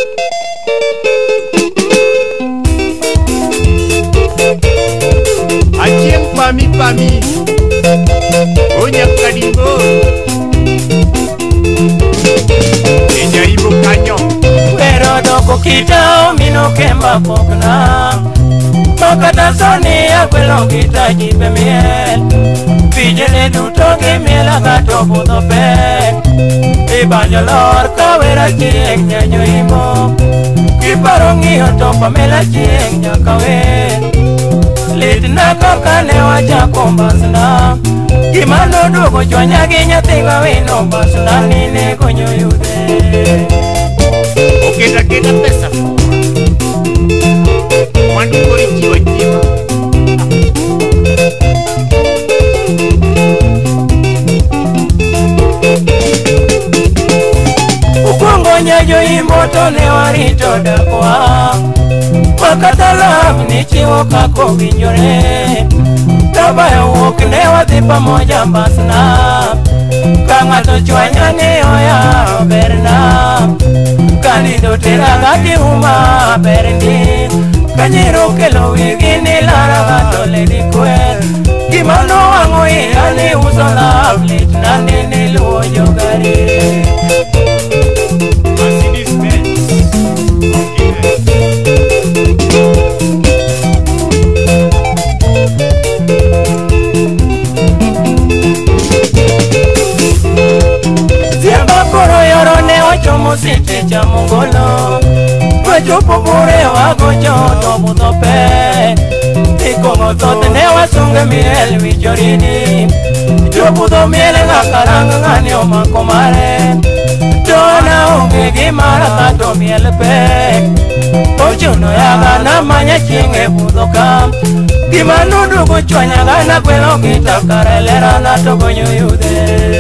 Achieng pami Onyak kadimbo Enya ibo kanyo Pero doko kita mino kemba pokna Makata soni akwelo kita jipe miel Vijele dutongi miela gato puto pe Ibanyo lor kawera chieng nyanyo imo Kiparongi otopa mela chieng nyakawe Lidna kakane wacha kombasna Kimano dugo chwanya ginya tiga wino basna Nine konyo yude Okeda keda pesa Wandu kori jiwa jiwa Ukongonya jo imoto ne warito dakwa Wakatalab ni chiwo kako vinyore Tabayo wuk ne wadhi pamoja mbasna Kangato chwanya ni oya berna Kanido tera gati uma berni Kanyiro kelo wigi ni lara gato ledi kwer Kimano wango ilani uso laflit Nani niluo jogari Siti cha mungolo Wajupu bure wako choto butope Iko motote ne wasunge miel vichorini Jupu do miele kakaranga ngani omakomare Dona unge gimara kato miele pe Ochuno yaga na manya chinge butoka Gimanu dugu chwanya gana kwelo kita karelera na togo nyuyude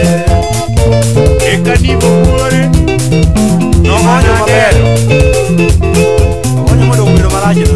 Eka dibo bure No moño maber Moño modo umiro maraje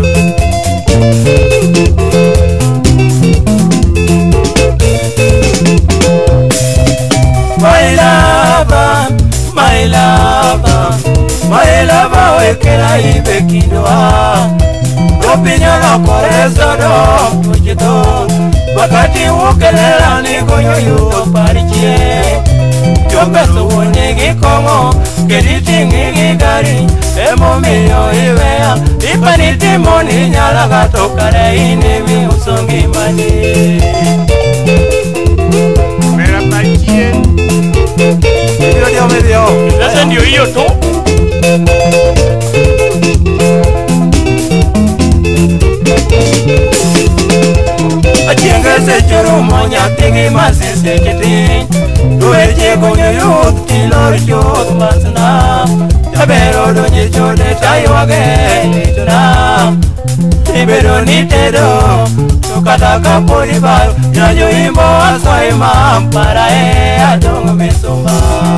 My lover wekela ibe kinwa Opinyo na korezo do Kuchito Wakati ukelela ni konyo yuto parichie Chombeso wonyegi kongo Kediti ngigi gari Emo milio iwea Ipaniti moni nyala gato kare Inimi usongi mani Mera parichie Medio Sasa ndio hiyo tu Achingese churu monya tigi masise chiti Dueche konyo yut kilor chut masna Tabero donye chode taiwage lituna Ibero nitedo Tukata kapuri baru Nyanyo imbo asoi mampara adong mesumba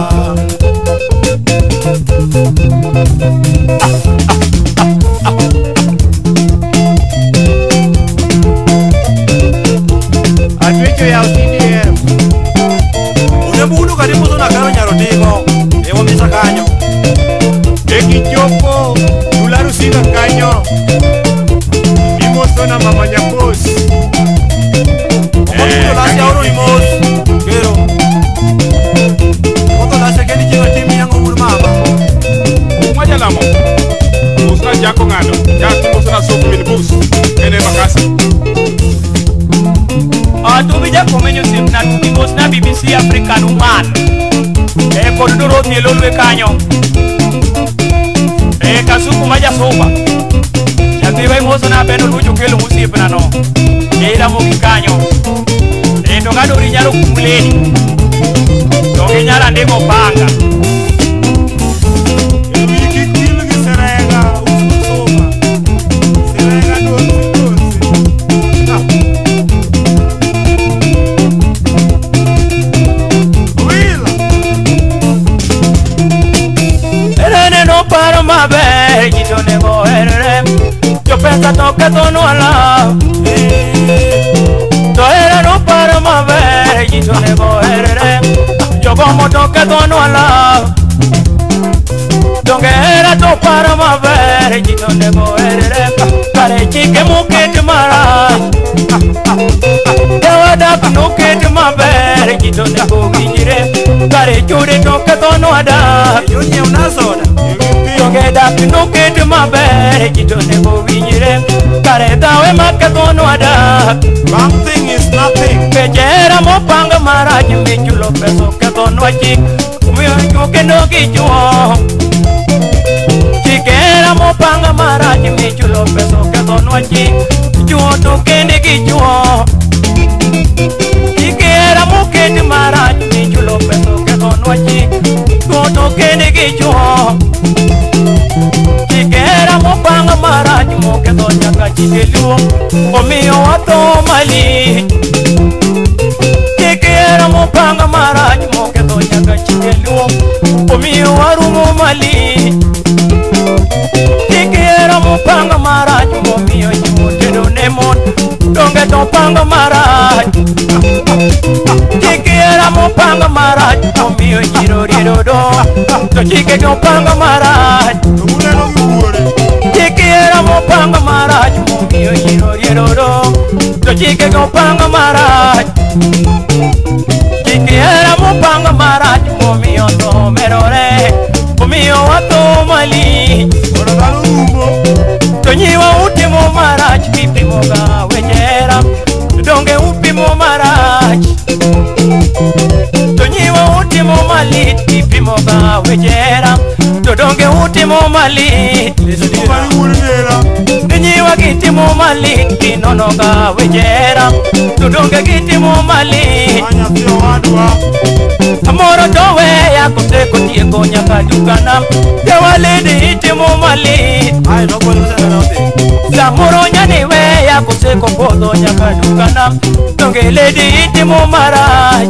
Adwecho ya CDM Unebulu karibu zona karo nyarotiko Ewa misa kanyo Eki chopo Tularu sina kanyo Imo sona mama nyakos Omoto lasi auro imos Kero Omoto lasi keni chiwa timi yango mama Umaja lamo Musna jako ngano Jako musna sofu minibus Ene makasi Tubija komenyo simna tukimos na BBC African Woman Koduduro nielolwe kanyo Kasuku maja soba Yakiwa imoso na beno lujo kelo musipna no Eira mogi kanyo Ndongado rinyalo kumuleni Donge nyara ndemo panga Pensa toque tono ala Toera no para maver Y yo nego herere Yo como toque tono ala Donde era to para Ichude toke tono ada Yunye unasoda Toke dapti nuke tu maber Chitone bo vinyire Kare dawe make tono ada One thing is nothing Kejera mo panga maraj Michulo peso ke tono achik Umiyo chuke no kichuo Chikera mo panga maraj Michulo peso ke tono achik Chuo to kende kichuo Chikera mo kende maraj Michulo peso ke tono achik Chuo to kende kichuo Chikera mo panga maraj Mo ke tono nyaka chikeluo Umiyo wato mali Chikera mo panga maraj Mo ke tono nyaka chikeluo Umiyo warumo mali Chikera mo panga maraj Mo miyo chimotedo nemon Donge to panga maraj Chikera mo panga maraj Mo miyo chiroriero do To chike to panga maraj Ule no yuore Chikera mo panga maraj Mo miyo chiroriero do To chike to panga maraj Chikera mo panga maraj Mo miyo to merore Mo miyo wato mali Ora dalo rumbo Tonyiwa utimo marach Kipimo ga wejera Donge upimo marach Tonyiwa utimo malit Kipimo ga wejera Donge utimo malit Kumari urinera Tonyiwa kitimo malit Kinono ga wejera Donge kitimo malit Anya sio wadwa Amoro towe ya kuteko tieko nyaka dukana Tewalidi itimo malit Ay no puedo ser nada Samuro nyani we ya kuseko podo nyaka dukana Donge ledi itimo maraj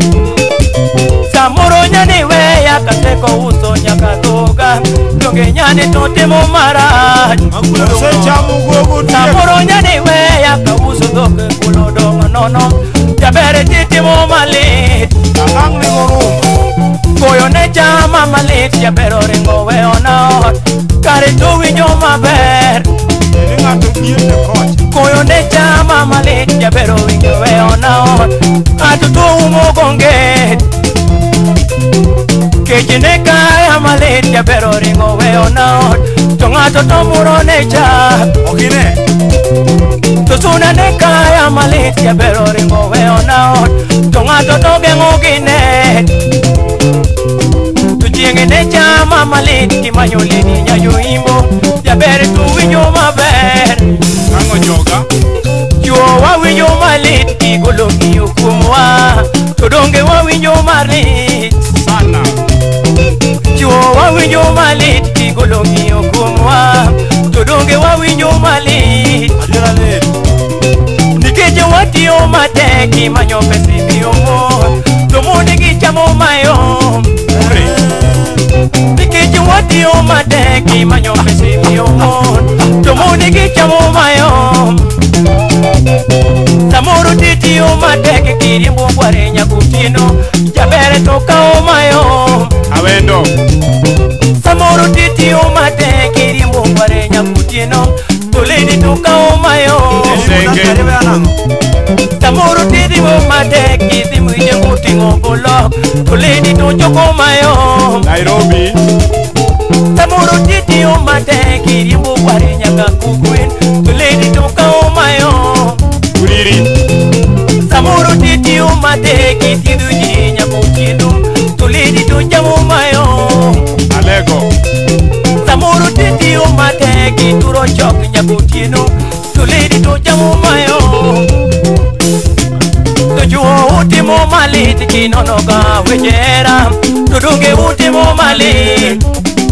Samuro nyani we ya kaseko uso nyaka toga Donge nyani totimo maraj Se chamu gogo Samuro nyani we ya ka uso doke kulo donga nono Jabere titimo malit Akang ni ngorumbo Koyo ne chama malit Jabero ringo we ona Kare tu winyo maber Ini ngato kiende kocha Koyo ne chama malit Jabero winyo we ona Atutu umogonge Kejine kaya malit Jabero ringo we ona Tongato tomuro ne cha Okine Tusuna ne kaya malit Jabero ringo we ona Tongato toge ngogine Tujienge ne chama malit Kimanyolini nyayo imbo Jabere tu winyo maber Kango joga Chuo wa winyo malit Kigologi ukumwa Tudonge wa winyo malit Sana Chuo wa winyo malit Kigologi ukumwa Tudonge wa winyo malit Ajira le Nikeje watio mateki Manyo pesi miyomo Tumuni kichamo mayo Nikeje watio mateki Manyo pesi miyomo Tumuni kichamo mayo Samuru titi o mateke kirimbo kware nyakutino Jabere toka o mayo Awendo Samuru titi o mateke kirimbo kware nyakutino Tulini toka o mayo Senge Samuru titi o mateke kirimbo nyakutingo bolo Tulini toka o mayo Nairobi Samuru titi o mateke kirimbo kware nyakukuen Tulini toka o mayo Uriri Samuru titi umateki tidu jinya mutidu Tulidi tujamu mayo Alego Samuru titi umateki turo chok nyakutinu Tulidi tujamu mayo Tujuo utimo malit kinonoga wejera Tudunge utimo malit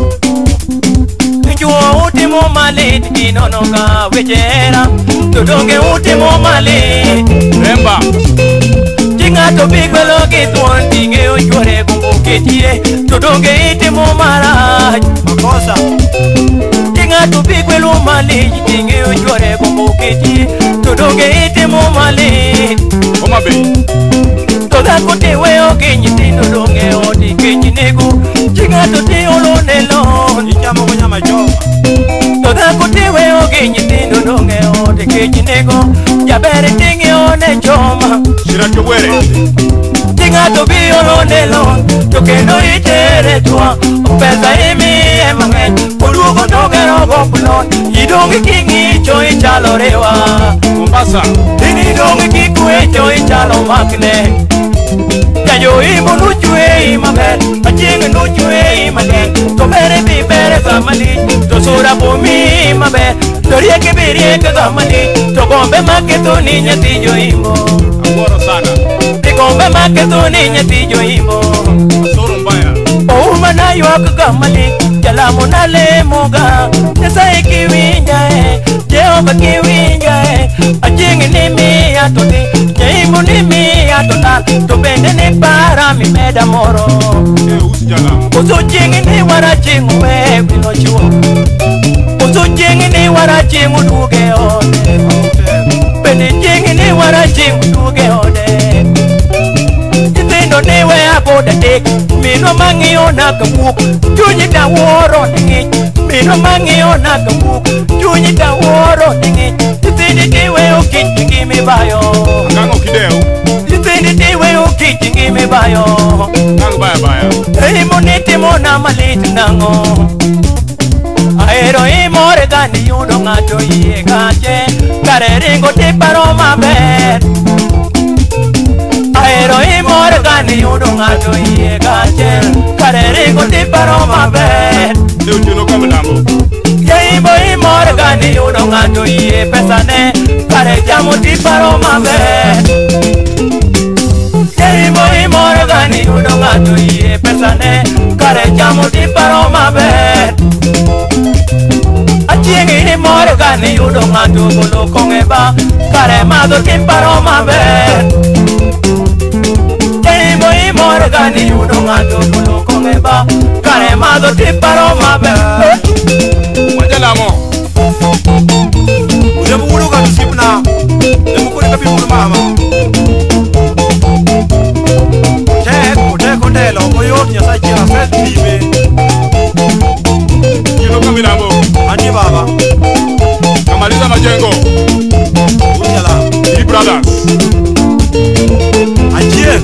Tujuo utimo malit kinonoga wejera Tudunge utimo malit Remba Tingato bigwelo gitwon tinge ojore gumbo ketie Tudonge itimo maraj Makosa Tingato bigwelo malij tinge ojore gumbo ketie Tudonge itimo malij Oma Bay Toda kote weo genyi tino donge odi genyi nego Tingato te olone lon Ichamo kunyama joga Toda kote weo Jogi nyithindo donge ode kech nego jabere tingi one choma Shira Chobwere Tingato biolo nelo to kendo itere tua pesa imiye mang'eny oluogo ndogero gopulon idongi king'icho ichalo rewa Mombasa ini dongi kikwecho ichalo makne Jayo imo nuchwe maber Aching nuchwe maler To bere bi bere gamali To sura bumi maber To rieke bi rieke gamali To gombe maketo ni nyatijo imo Agoro sana Di gombe maketo ni nyatijo imo Asoro mbaya Ouma na yuak gamali Jalamu na lemoga Nesa ikiwinja Jehova kiwinja Aching ni miya to di Nyaimbo ni miya to tal To bende ni para mi meda moro Usi Jalamu Uso jingi ni wara jingu wewe no chuo Uso jingi ni wara jingu duge ode Bende jingi ni wara jingu duge ode Jithindo ni we aboda dek Mino mangiyo na kabuk Chunyi ta woro ningi Mino mangiyo na kabuk Chunyi ta woro ningi Jithindi ni we ukichingi mibayo Kango kideo Jithindi ni we ukichingi mibayo Kango baya baya Imo nitimo na malit nango Aero imore gani yudo ngato iye gache Kare ringo tiparo maber Aero imore gani yudo ngato iye gache Kare ringo tiparo maber Leo chuno kamilambo Imo imore gani yudo ngato iye pesane Kare jamo tiparo maber Imo imore gani yudo ngato iye pesane Kare jamo tiparo maber Achieng imore gani yudo ngato golo kongeba Kare madho tiparo maber Imo imore gani yudo ngato golo kongeba Kare madho tiparo maber Majalamo Ujabu ulu ka tusipna Demu kuri kapi ulu mama Teko ndelo Oyot nyasa jira set bibe Chuno kamilambo Ani baba Kamaliza majengo Ujala Three brothers Ajien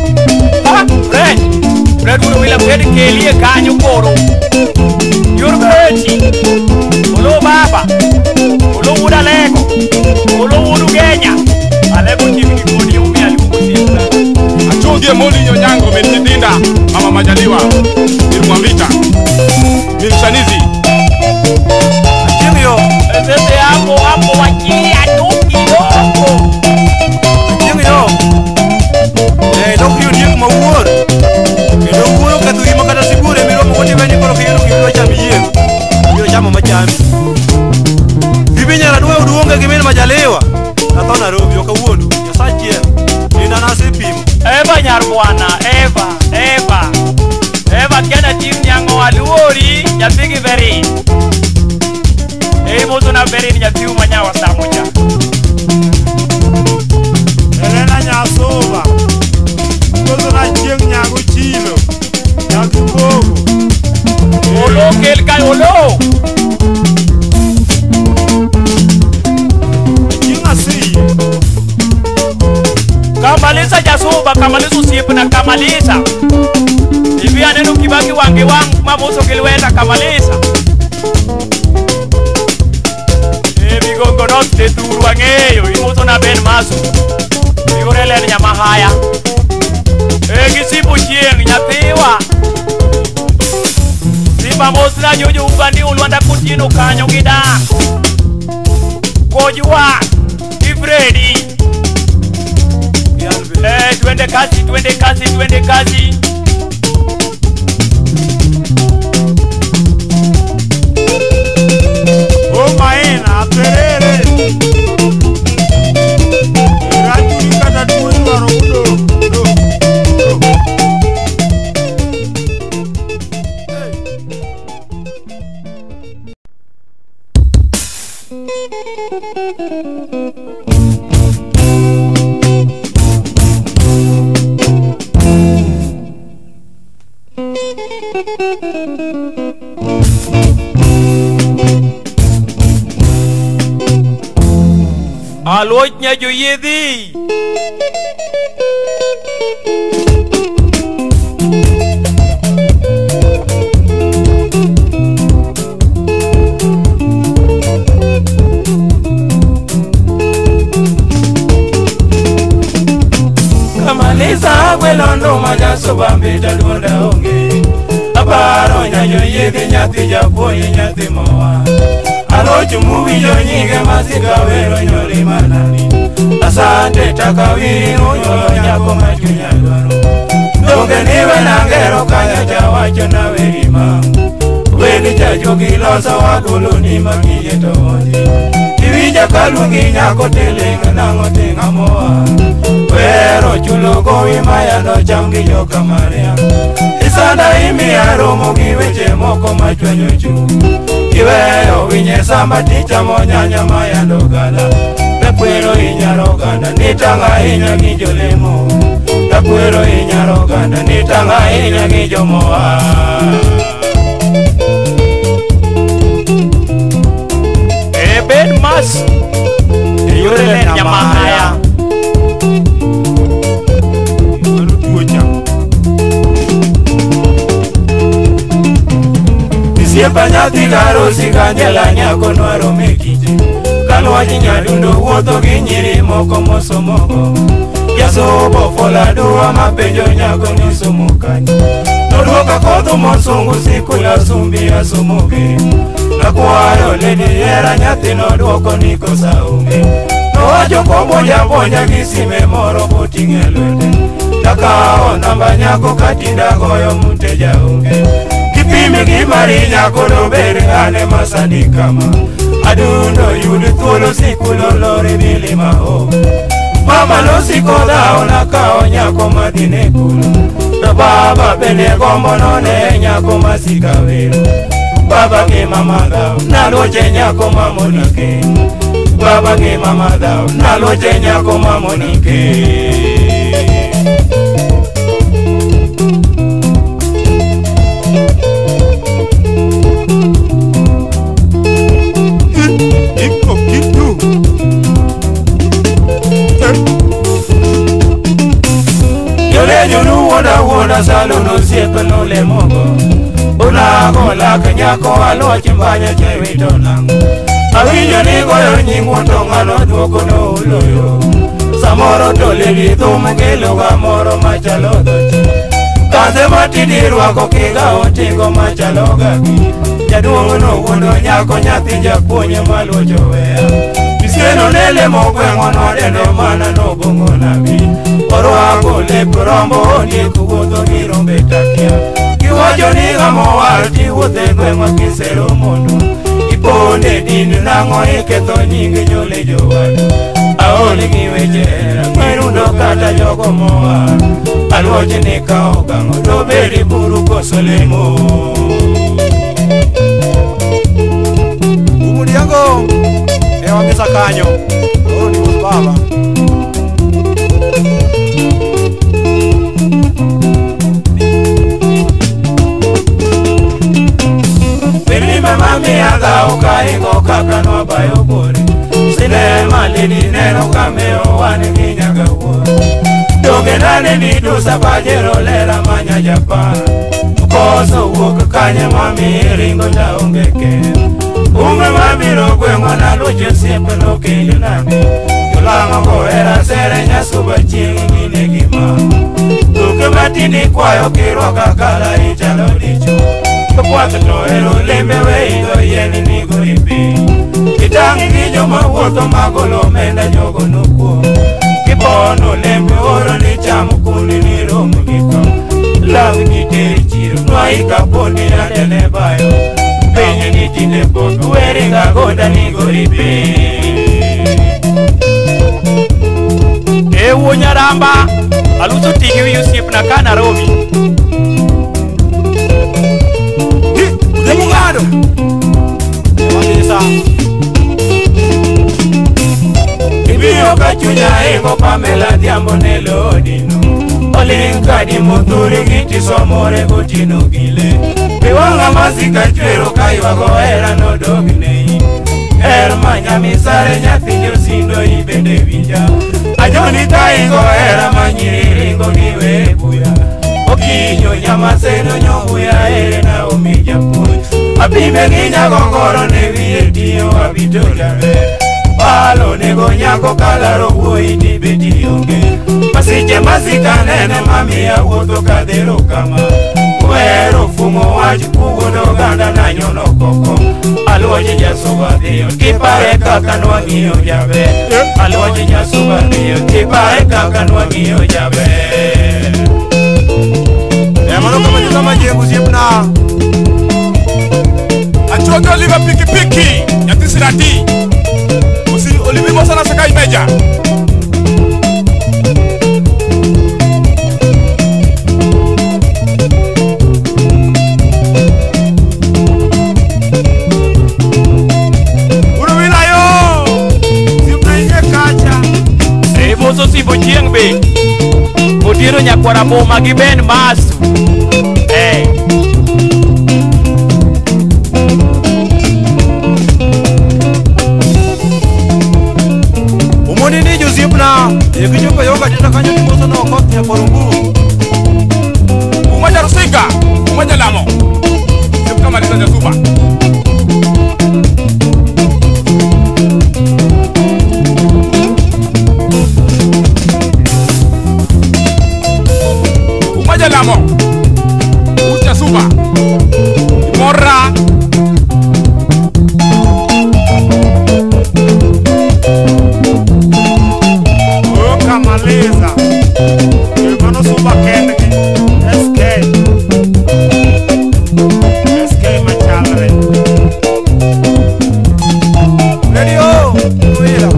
Fred uno wila Fred kelie kanyo koro Yurbeti Olo baba Olo uda lego Olo udu genya Alego chimini kodi umi alimungu siyemna Achungie moli nyonyango Menjidinda Mama Majaliwa Irumwambita Milshanizi Ajien yo Sese hapo wakili atuki yoko Ajien yo Dok liyo diyo kumawur Kendo uuro katu ima kata sibure Miro mwote veni koro kiyuru kiyuru chami yin Kiyuru chama machami Bibi nyara duwe uduonga kimene Majaliwa Nato Nairobi yoka uondu Yasa jien Nina nasi pimo Eva nyarbwana Eva kena tim nyango aluori Nyapigi veri Mozo na veri ni nyapiu manyawa samuja Elena Nyasova Mozo na chieng nyago chilo Nyakibogo Olo kel kai olo Chinga siye Kamaliza jasuba kamaliza usipu na kamaliza Ivi anenu kibaki wange wangu Mamoso kilwenda kamaliza Gongo notte turu wangeyo Imoto na ben masu Igorele ni nyamahaya Gisibu chieng nyathiwa Simba mosna jojo ugandi ulwanda kutino kanyo gida Kojua Ifredi Twende kazi O maena aterere Rajuri kata tuwe waro udo Maluoch nyajo yedhi. Kamalisa gwelondo majaso bambita duonda onge. Aparo nyajo yedhi nyathi japuonye nyathi mowa. Alochu muwinjo nyinge masika wero nyori manani. Asante takawiri nunyolo nyako machunya dwaro. Donge niwe nangero kanya jawacho na werima. Weni jajogi losa wagulu ni makiye tohoni. Iwinja kalungi nyako telinga nango tinga moa. Wero chulo gowi mayano chamgi joka maria. Isanda imi aromo giweche moko machwenyo chu. Iweyo winye samba ticha monyanya mayando gala. Takwero inyaro ganda nitanga inya gijolemo. Takwero inyaro ganda nitanga inya gijomoa. Ben mas yore nyamahaya. Siapa nyathi karo sikanyela nyako nwaro mekite. Kalwaji nyadundo wuotho gi nyiri moko mosomogo. Jasobo fola dua mapenjo nyako nisomo kanyo. Noduoka kodho mosungu sikula sumbi asomoge. Nakwaro ledi era nyathi noduoko niko saunge. Nowacho komboja bonja gi sime moro boting'e lwete. Nakao namba nyako katinda goyo muteja unge. Kipimi gimari nyako dobere ane masani kama. Adundo yudi thuolo sikulo lori milima ho. Mama losiko dhao nakao nyako madine kulu. To baba bende gombo none nyako masika wero. Baba ke mama dhao naloche nyako mamonike. Baba ke mama dhao naloche nyako mamonike. Wona salo no siepe no le mogo. Unago la kanyako alochi mbanya chewito nangu. Awinyo ni goyo nyingu tongano duoko no uloyo. Samoro tole vithumu kilo gamoro machalo dochi. Kaze matidi rwako kiga otingo machalo gagi. Jaduongo no wuondo nyako nyathi japuonye maluocho wea. Misieno nele mogwengo no dendo mana no bongo nabi. Orwako lepo rombo ni kuwotho ni rombe takia. Kiwacho ni gamo walti wothe gwengwa kisero mondo. Iponde dini nango iketho nyingi nyole jowadu. Aoli giwechera kwerundo kata jogo moa. Alwoche ni kao gango dobedi buru koso lemo. Umudi yango ewa misa kanyo. Oro ni baba. Mami aga ukaigo kaka no bayo bori. Sinema lini neno kameo wani kinyaga uo. Doge nane ni dusa pajero lera manya Japan. Koso uoka kanya mami ringo ja ungeke. Ume mami rogwe mwana luche siepe no kinyo nami. Yulanga koera sere nyasuba chingi ngine gima. Duke matini kwayo kirwaka kala ichalo dicho. Kwato to ero lembe weido yeni nigo ipi. Kitangi gijo mawuotho magolo menda jogo nukuo. Kipono lembe oro ni chamo kundi ni romo giko. Lawi kiteri chiro nwaika poni adele bayo. Penye ni tinde potu weringa goda nigo ipi. Ewo nyaramba aluso tigi wiyo siep na kana romi. Demugado Ewanisa Ibiyo kachunya ingo Pamela Diambo nelo odino. Olinka di muturi giti somore gutino gile. Biwanga masika chwero kaiwa goera no doginei. Manya misare nyathi josindo ibende ringo era manyiri ringo niwe buya Okinyo nyamaseno nyobuya ere na omija puy Abime ginya gongoro ne wiye tiyo abito jabe Palo nego nyako kalaro bui ni beti onge Masiche masika nene mami ya woto kadero kama Uero fumo waji kugono ganda na nyono koko Aluoje jasuba diyo Kipare kaka nwangiyo jabe Aluoje jasuba diyo Kipare kaka nwangiyo jabe Mano kama ni kama jengu siepna Achoge oliva piki piki Nyati sirati Usi olivi mosa na saka imeja Uruwila yo Siupna inye kacha Moso sipo chieng be Odiro nyakwara boma gi ben masu Umoni ni Josepna Yekinyuka yoga tena kanyo ni moso na okote ya korungu Umoja Rusinga Umoja Lamo Sipu kama lisa jasuba Umoja Lamo Uja Suba Morra Kamaliza Ilikono suba kendki SK machalre Radio Uwila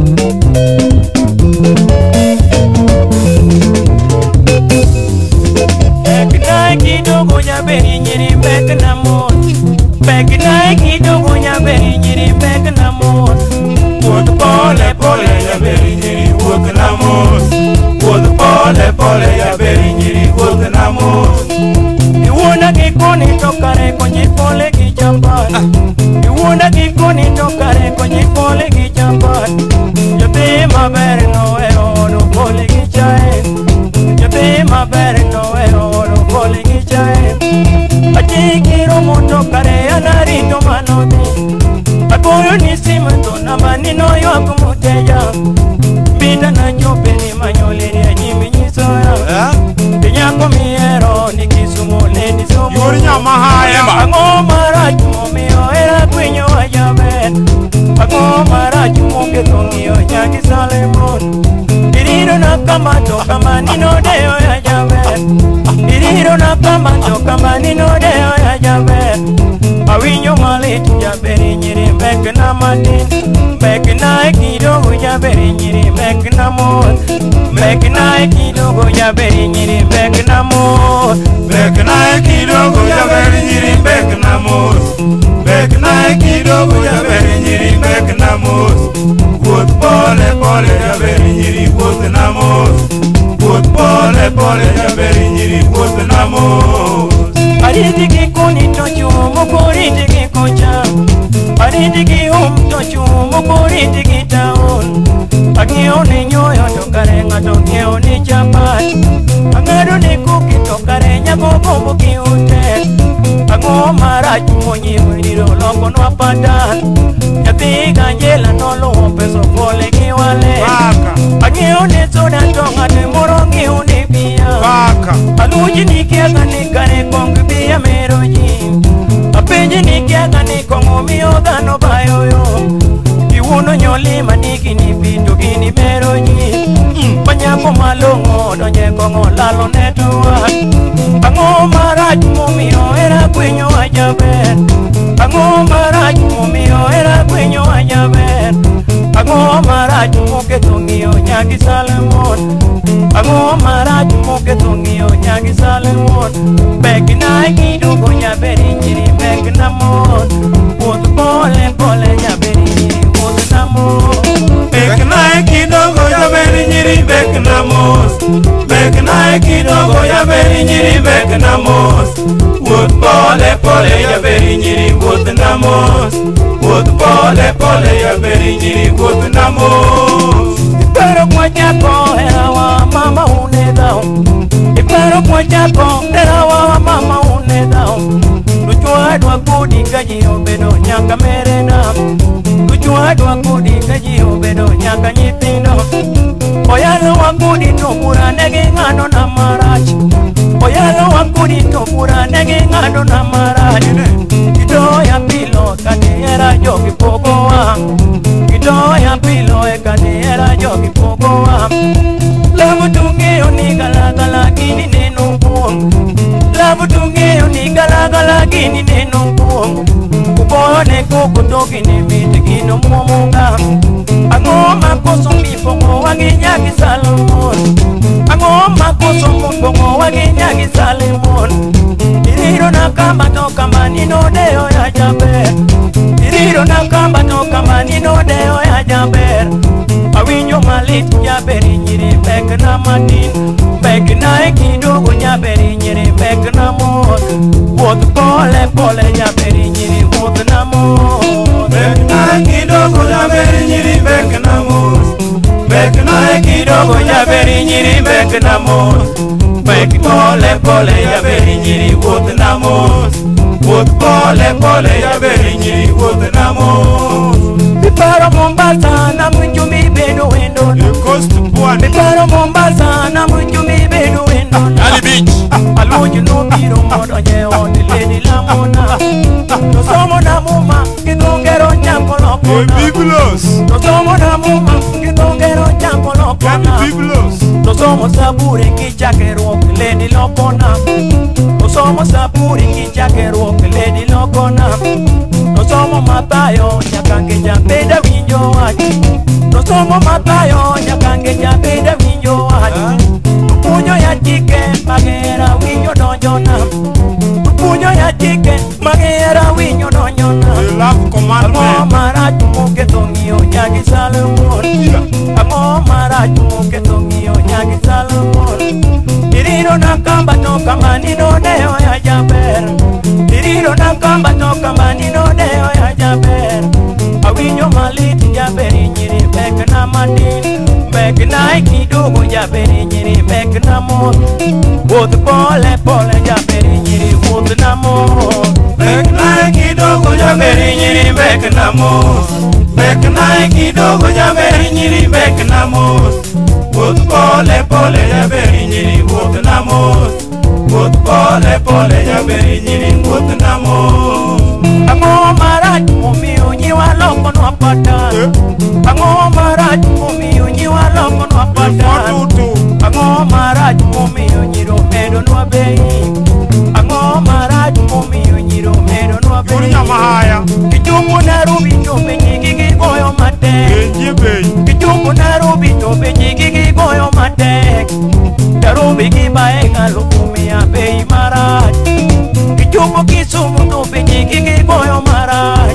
Bekna kidogo nyaberi nyiri bekna mos Bekna kidogo nyaberi nyiri bekna mos Wood pole pole nyaberi nyiri wokna mos Wood pole pole nyaberi nyiri wokna mos Iwona kikoni tokare konyi pole kichambat Iwona kikoni tokare konyi pole kichambat Yabe maber no ero no pole kichae Yabe maber no ero no pole kichae Achikiro moto kare anarito manodi Akoyo nisimento na manino yako muteja Binda na nyope ni manyoleni ya nyimi nyisoya Pinyako miero ni kisumole ni somo Yuri nyamahaya Ango maraju momio era kwenyo wajabe Ango maraju moke tongio nyaki salemon Iriro na kamato kama nino deo ya jabe Iriro na kamato kama nino deo ya jabe Awinyo maliti jaberi nyiri mek na matin Mek na kidogo jaberi nyiri mek na mon Mek na kidogo jaberi nyiri mek na mon Mek na kidogo jaberi nyiri mek na mon Mek na kidogo jaberi nyiri mek na mon Wood pole pole jaberi nyiri wood na mon Wood pole pole jaberi nyiri wood na mon Aridi kikoni tochu mokoridi kikocha Aridi kihum tochu mokoridi kitaon Agioni nyoyo tokare ngato kioni chapat Angado ni kuki tokare nyako kombo kiute Ango maraj monyi wiriro loko nwapadan Yabi ganjela nolo peso pole kiwale Agioni soda tonga temoro kiuni pia Aluji ni kiaga ni kare kongi biya meroji Apenji ni kiaga ni kongo miyo gano bayoyo Iwuno nyoli maniki ni pinto gini meroji Panyako malongo donye kongo lalo netuwa Ango maraj mumiyo era kwenyo ajaber Ango maraj mumiyo era kwenyo ajaber Ango maraj muke tongio nyaki salemon Ango maraj muke tongio nyaki salemon Bekina kidogo nyaberi nyiri bekna mon Wood pole pole nyaberi nyiri wood na mon Bekna kidogo nyaberi nyiri bekna mos Bekna kidogo nyaberi nyiri bekna mos Wood pole pole nyaberi nyiri wood na mos Wood pole pole nyaberi nyiri wood na mos Iparo kwa chako erawa mama unedao. Iparo kwa chako erawa mama unedao. Luchwa kudi kaji obedo nyaka merena. Luchwa kudi kaji obedo nyaka nyithindo. Oyalo wakudi to pura negi ngano na marach. Oyalo wakudi to pura negi ngano na marach. Kidoya pilo kaniera jogi pogoa. Kidoya pilo kaniera jogi pogoa. Lamu tungeo ni galagala gini neno buong. Lamu tungeo ni galagala gini neno buong. Kubone kukutoki ni miti gino mumunga. Angoma koso mifongo waginyagi Salomon. Angoma koso mifongo waginyagi Salomon. Iriro na kamba to kamba nino deo ya jaber. Iriro na kamba to kamba nino deo ya jaber. Awinyo malit jaberi nyiri bek na matin. Bek na ekidogo jaberi nyiri bek na mor. Woth pole pole jaberi nyiri woth na mor. Bek na ekidogo jaberi nyiri bek na mor. Bek na ekidogo jaberi nyiri bek na mor. Bek pole pole jaberi nyiri woth na mor. Woth pole pole jaberi nyiri woth na mor. Piparo Mombasa na mjumi bedo wendo. Piparo Mombasa na mjumi bedo wendo. Ali Beach. Aluju no biro modo nyeo dileni la mona. No somo na muma kitongero champo lokona. Biblos. No somo na muma kitongero champo lokona. Biblos. No somo sabure kichakero dileni lokona. No somo sabure kichakero dileni lokona. No somo matayo nyakange jambeda winjo wachi. No somo matayo nyakange jambeda winjo wachi. Punyo ya chike magera winyo donjona. Punyo ya chike magera winyo donjona. You love commandment. Amo marach muke tongio nyagi Salomon. Amo marach muke tongio nyagi Salomon. Iriro na kamba to kamba nino deo ya jaber. Iriro na kamba to kamba nino deo ya jaber. Awinyo malit jaberi nyiri bek na matin. Bek na ikidogo jaberi nyiri bek na mor. Woth pole pole jaberi nyiri woth na mor. Bek na ikidogo jaberi nyiri bek na mor. Bek na ikidogo jaberi nyiri bek na mor. Woth pole pole jaberi nyiri woth na mor. Woth pole pole jaberi nyiri woth na mor. Ang'o marach momiyo nyiwa loko nwa patan. Ang'o marach momiyo nyiwa loko nwa patan. Ang'o marach momiyo nyiro medo nwa bei. Ang'o marach momiyo nyiro medo nwa bei. Kichungu Nairobi to be nyigi gigoyo matek. Kichungu Nairobi to be nyigi gigoyo matek. Nairobi gibae galo kumia bei marach. Kichungu Kisumu to be nyigi gigoyo marach.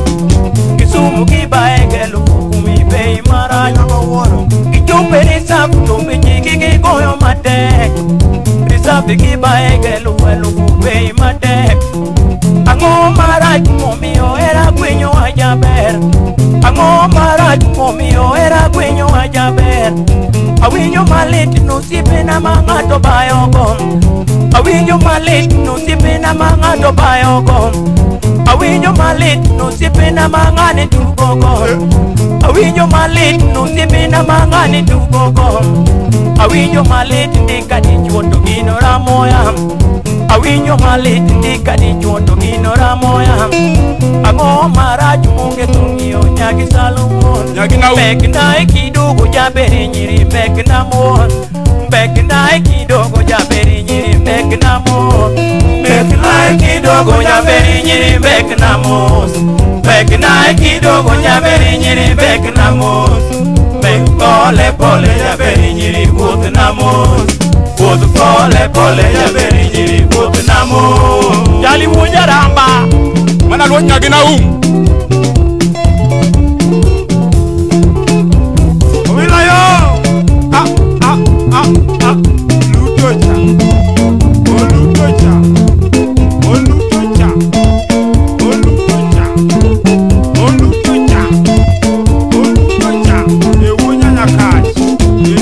Kisumu gibae galo kumi bei marach. Kichungu Reserve to be nyigi gigoyo matek. Reserve gibae galo bei matek. Ang'o marach momiyo era gwenyo wa jaber. Ang'o marach momiyo era gwenyo wa jaber. Awinyo malit nusiepe na mang'ato bayogo. Awinyo malit nusiepe na mang'ato bayogo. Awinyo malit nusiepe na mang'ane tugogo. Awinyo malit nusiepe na mang'ane tugogo. Awinyo malit ndika dichuo to gino ramoya. Awinyo malit ndika dichuo to gino ramoya. Ang'o marach munge tongio nyagi Salomon. Bek na ikidogo jaberi nyiri bek na mor. Bek na ikidogo jaberi nyiri bek na mor. Bek na ikidogo jaberi nyiri bek na mor. Bek na ikidogo jaberi nyiri bek na mor. Bek pole pole jaberi nyiri woth na mor. Woth pole pole jaberi nyiri woth na mor. Jali wuja ramba. Mana luo nyagi na Owilayo. Lutocha. Olutocha. Olutocha. Olutocha. Olutocha. Olutocha. Ewunya nyakach.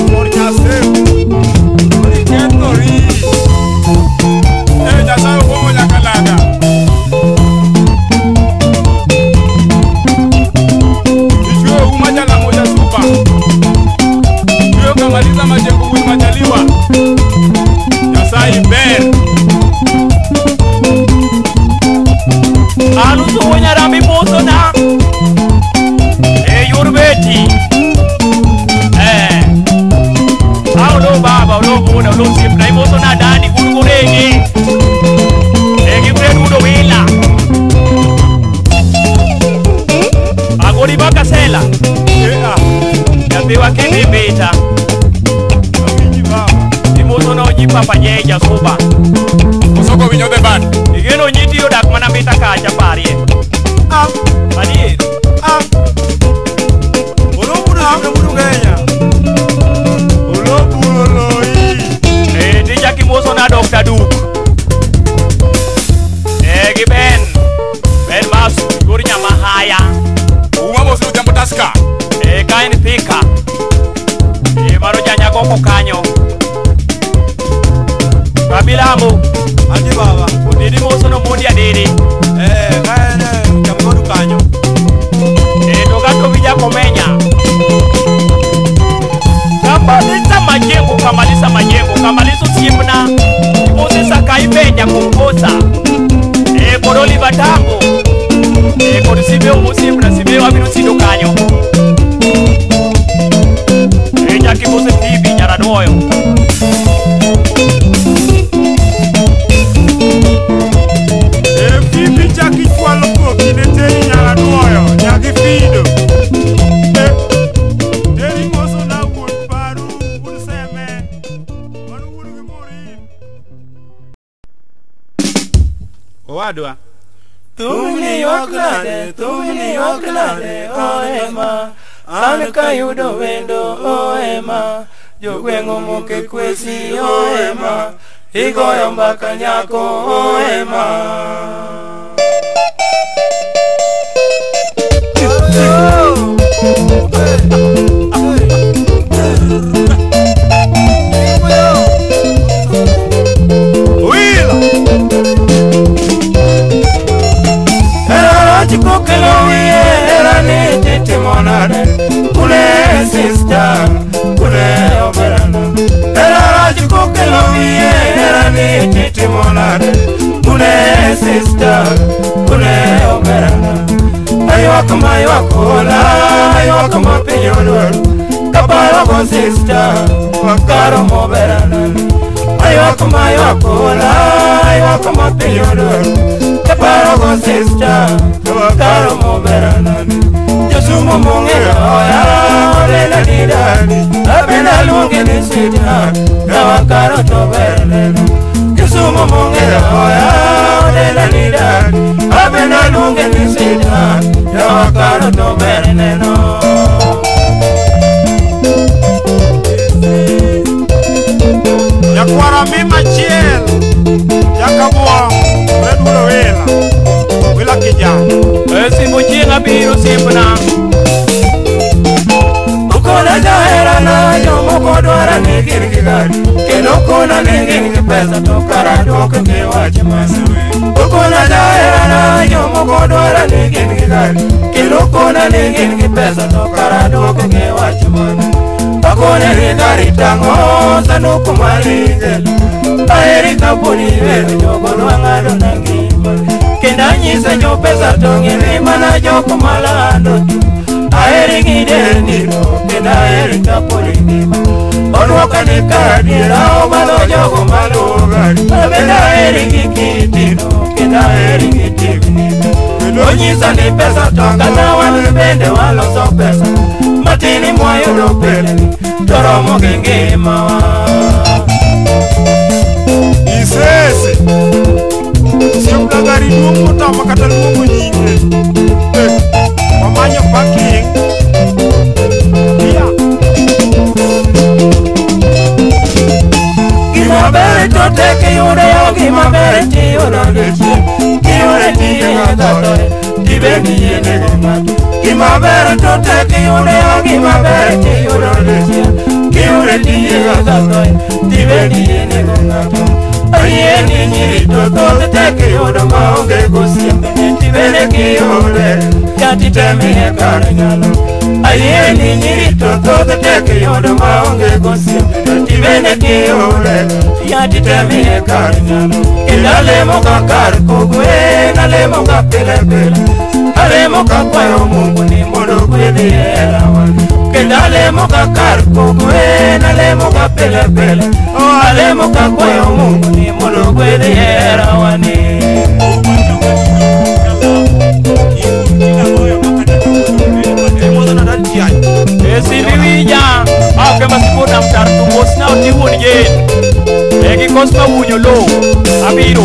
Ori baka sela. Nyathi wa kini bita. Imoso na oji papa nyeja soba. Osoko winyo de ban. Igeno nyiti yodak mana bita kacha parie. Adier. Dija kimoso na Dr. Duke. Gi Ben Masu guri nyama haya. Uma mosu jambo taska. Kain pika. Maro janya koko kanyo. Kabilamu. Andi baba. Udidi moso no mudi adidi. Kain jambo kanyo. Togato vija komenya. Kamaliza majengo kamalizo simna Moses akaibeja kumposa Koroli batango Korisibeo musimna sibeo abirusido kanyo Jaki Mose TV nyaradoyo Fibi Jaki kwalo ko kineteni nyaradoyo Nyagi fido Wadwa Tumni waklade oema Anka yudo wendo oema Jogwengo moke kwesi oema Igoyo mbaka nyako oema Sister, kule oberana. Era chikoke loviye, era ni titi monare. Kule sister, kule oberana. Aywa kama pinyolwelu. Kaparo con sister, wakaro moberana. Aywa kama pinyolwelu. Kaparo con sister, wakaro moberana. Sumo mongera oya olela nidani Abena lunge ni sweetheart Rawa karo to berneno Sumo mongera oya olela nidani Abena lunge ni sweetheart Rawa karo to berneno Yakwara mima chiel Yakabua Redula Wila kijana Simbo chinga biru simpna Ukona jahera na yomo kodwara ni girgigari Keno kuna ningi pesa tokara doke kewache masawe Ukona jahera na yomo kodwara ni girgigari Keno kuna ningi pesa tokara doke kewache masawe Akone rigari tango sanuku maligel Aeri kapuni velu jogo luangado nangima Kenda nyisa jo pesa tongi rima na joko malando Aeri gideniro kenda aeri kapuni nima Onwaka ni kadira omalo jogo malugari Abenda aeri gikitino kenda aeri gitivnima Onyisa ni pesa tonga na wanibende waloso pesa Matini mwayo lopele toromo gengema Isese Siobla gari duomo tama kata luomo nyinge Wamanyo parking Gima bere tote kiyude yo gima bere tiyo na leche Kiyude tiyo ya tatoe Tibendi yene gomatu Gima bere tote kiyude yo gima bere tiyo na leche Kiyude tiyo ya tatoe Tibendi yene gomatu Ayeni nyiri tote teke yudo maunge kusiembe Tibene kiyude Kati teme karangalo Ayeni nyiri tote teke yudo maunge kusiembe Tibene kiyude Yati teme karangalo Ilalemo kakar kugwe Nalemo kapile pile Alemo kakwayo mungu ni modo kweli elawani Kendalemo kakar kugwe Nalemo kapile pile Alemo kakwayo mungu ni modo kweli elawani because mawunyo lo abiro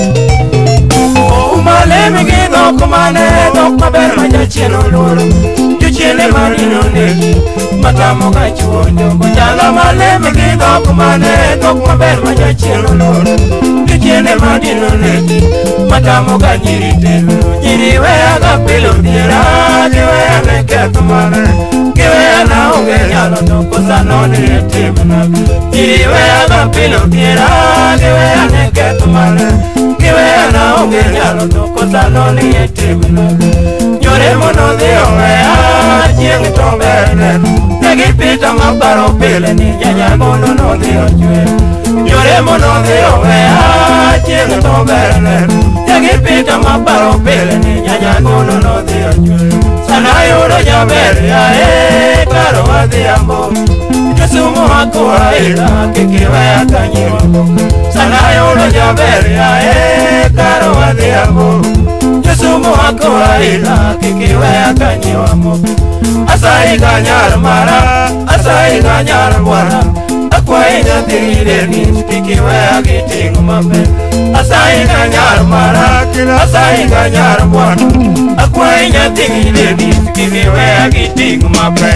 Malemi gi dok mane dok maber ma jachielo loro Jochiele manino negi matamo ga chuonyo Bojala malemi gi dok mane dok maber ma jachielo loro Jochiele manino negi matamo ga nyiri telo Nyiri wea ga pilo diera Giwea ne ketho mane Giwea na onge nyalo toko sanoni e timna Nyiri wea ga pilo diera Giwea ne ketho mane Giwea na onge nyalo toko sanoni e timna Nyore mono dhiyo wea chieng' to mbele Negi pita maparo pile ni nyanya mono no dhiyo chwe Nyore mono dhiyo wea chieng' to mbele Negi pita maparo pile ni nyanya mono no dhiyo chwe Sana yudo jaber ya karo wadhiambo Josumo wakua ila kikiwea kanyiwa Sana yudo jaber ya karo wadhiambo Josumo wakua ila kikiwea kanyiwa Asai ganyar mara, asai ganyar mara Akwai nyathire ni kikiwea giting mabe Asai ganyar mara, asai ganyar mara Akwai nyathire ni kikiwea giting mabe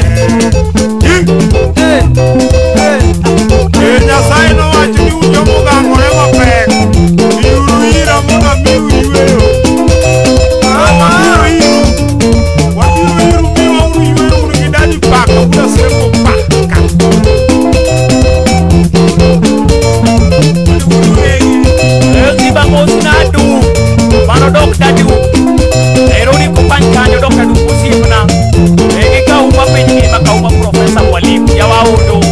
Nyasaye no wacho ni ujomo gangore mapek Miuru ira moda miu iweyo Watiru iru miwa uru iweyo uru gidadi paka Uda semo paka Ziba mosna du Mano dokta du Eroni kupany kanyo dokta du kusipna Egi ka uma penyi maka uma profesa mwalimu ya waudo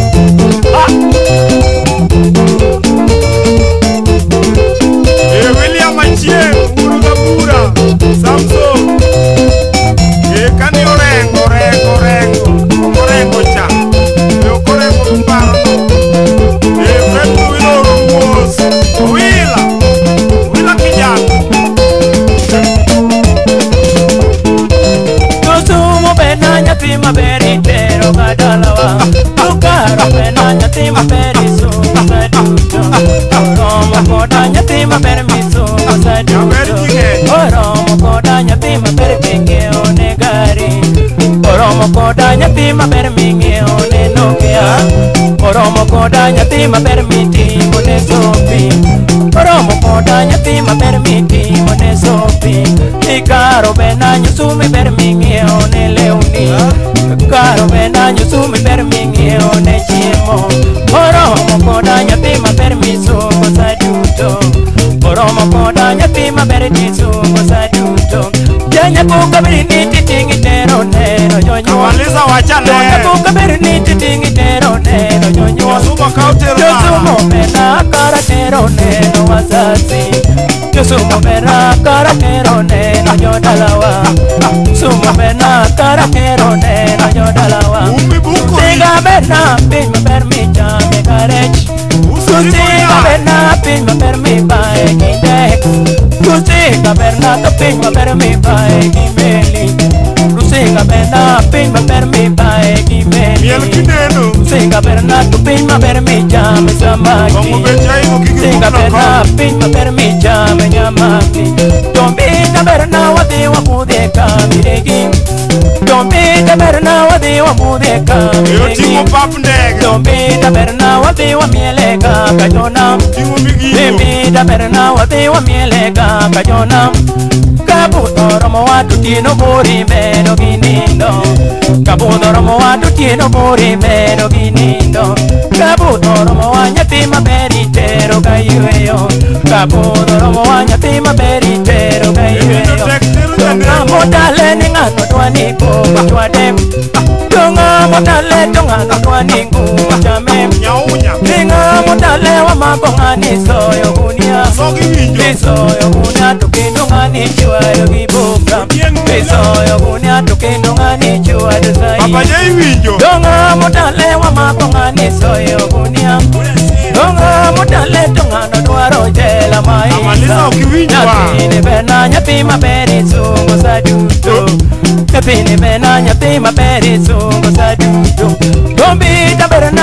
William Achie, Uru Gabura, Samson Kani orengo cha Okorengo mparno Frendu ilo rumos Wila kijana Josumo bena nyathi maberi tero kadalawa Ukaro bena nyathi maberi sumo saduto Oromo koda nyathi maber misumo saduto Oromo koda nyathi maber ming'eo ne gari Oromo koda nyathi maber ming'eo ne Nokia Oromo koda nyathi maber mitimo ne sopi Oromo koda nyathi maber mitimo ne sopi Ikaro bena nyusumi ber ming'eo ne leuni Karo bena nyusumi ber ming'eo ne chiemo Oromo koda nyathi maber misumo saduto Oromo koda nyathi maber misumo saduto Janya kuka beri niti tingi tero nero nyonyo Waliza wachane Janya kuka beri niti tingi tero nero nyonyo Josumo kautero Josumo mena kara tero nero wazazi Josumo mena kara tero nero nyodalawa Sumo mena kara tero nero nyodalawa Umi buko Siga mena pin maber mi chame karech Siga mena pin maber mi bae kindek Kusiga berna to pin maber mi bae kimeli Kusiga berna pin maber mi bae kimeli Miel kineno Kusiga berna to pin maber mi chame samaki Kongo bechai mokiki Siga berna pin maber mi chame nyamaki Tombita berna wadi wakudhe kamiregi Tombita berna wadi wakudhe kamiregi Timo pap ndege Tombita berna wadi wa mieleka kajona Timo migi Tombita berna wadi wa mieleka kajona Kabuto romo watu tino buri medo ginindo Kabuto romo watu tino buri medo ginindo Kabuto romo wanyati maberi tero kayueyo Kabuto romo wanyati maberi tero kayueyo Donga modale ni ngano twani kuwa chwadem Donga modale tongano twani kuwa chamem Nyaunya Ninga modale wa mabongani soyo gunia Sogi winjo Isoyo gunia tukindungani chuayo gibuka Isoyo gunia tukindungani chuayo sayi Papa jai winjo Donga modale wa mabongani soyo gunia Donga modale tongano dwaro jela maisa Amaliza ukiwinjwa Nyatini bena nyathi maberi sungo saduto Nyatini bena nyathi maberi sungo saduto Tombita berna wadi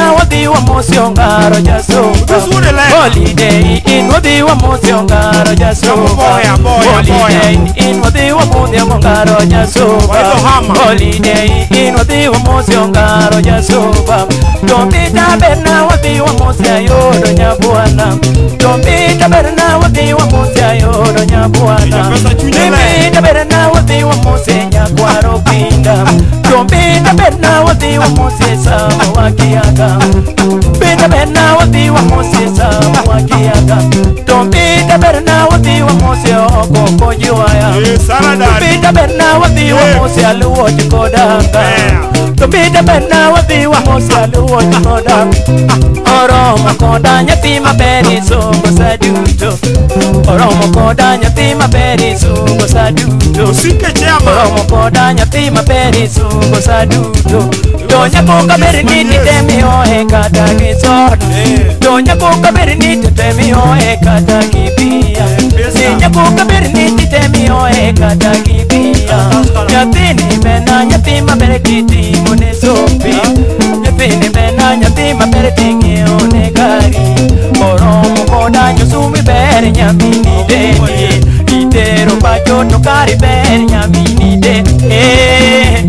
wadhi wamosi ongaro jasoba. Holiday in wadhi wamosi ongaro jasoba. Holiday in wadhi wamosi ongaro jasoba. Holiday in wadhi wamosi ongaro jasoba. Tombita berna wadhi wamosi ayodo nyabuana. Tombita berna wadhi wamosi ayodo nyabuana. Tombita berna wadhi wamosi nyakwaro pinda. Tombita berna wadhi wamosi sama wakiaga. Tombita berna wadhi wamosi sama wakiaga. Tombita berna wadhi wamosi oko kojiwaya. Tombita berna wadhi wamosi aluo chikodanga. Tombita berna wadhi wamosi aluo chikodanga. Oromo koda nyathi maberi sungo saduto. Oromo koda nyathi maberi sungo saduto. Oromo koda nyathi maberi sungo saduto. Donya koka beri niti temi oe kata gisod. Donya koka beri niti temi oe kata kipia. Donya koka beri niti temi oe kata kipia. Nyathi ni bena nyathi maberi kiti mone sopi. Nyathi ni bena nyathi maberi tingi one gari. Oromo koda nyusumi beri nyamini deni. Itero bajo no kari beri nyamini deni.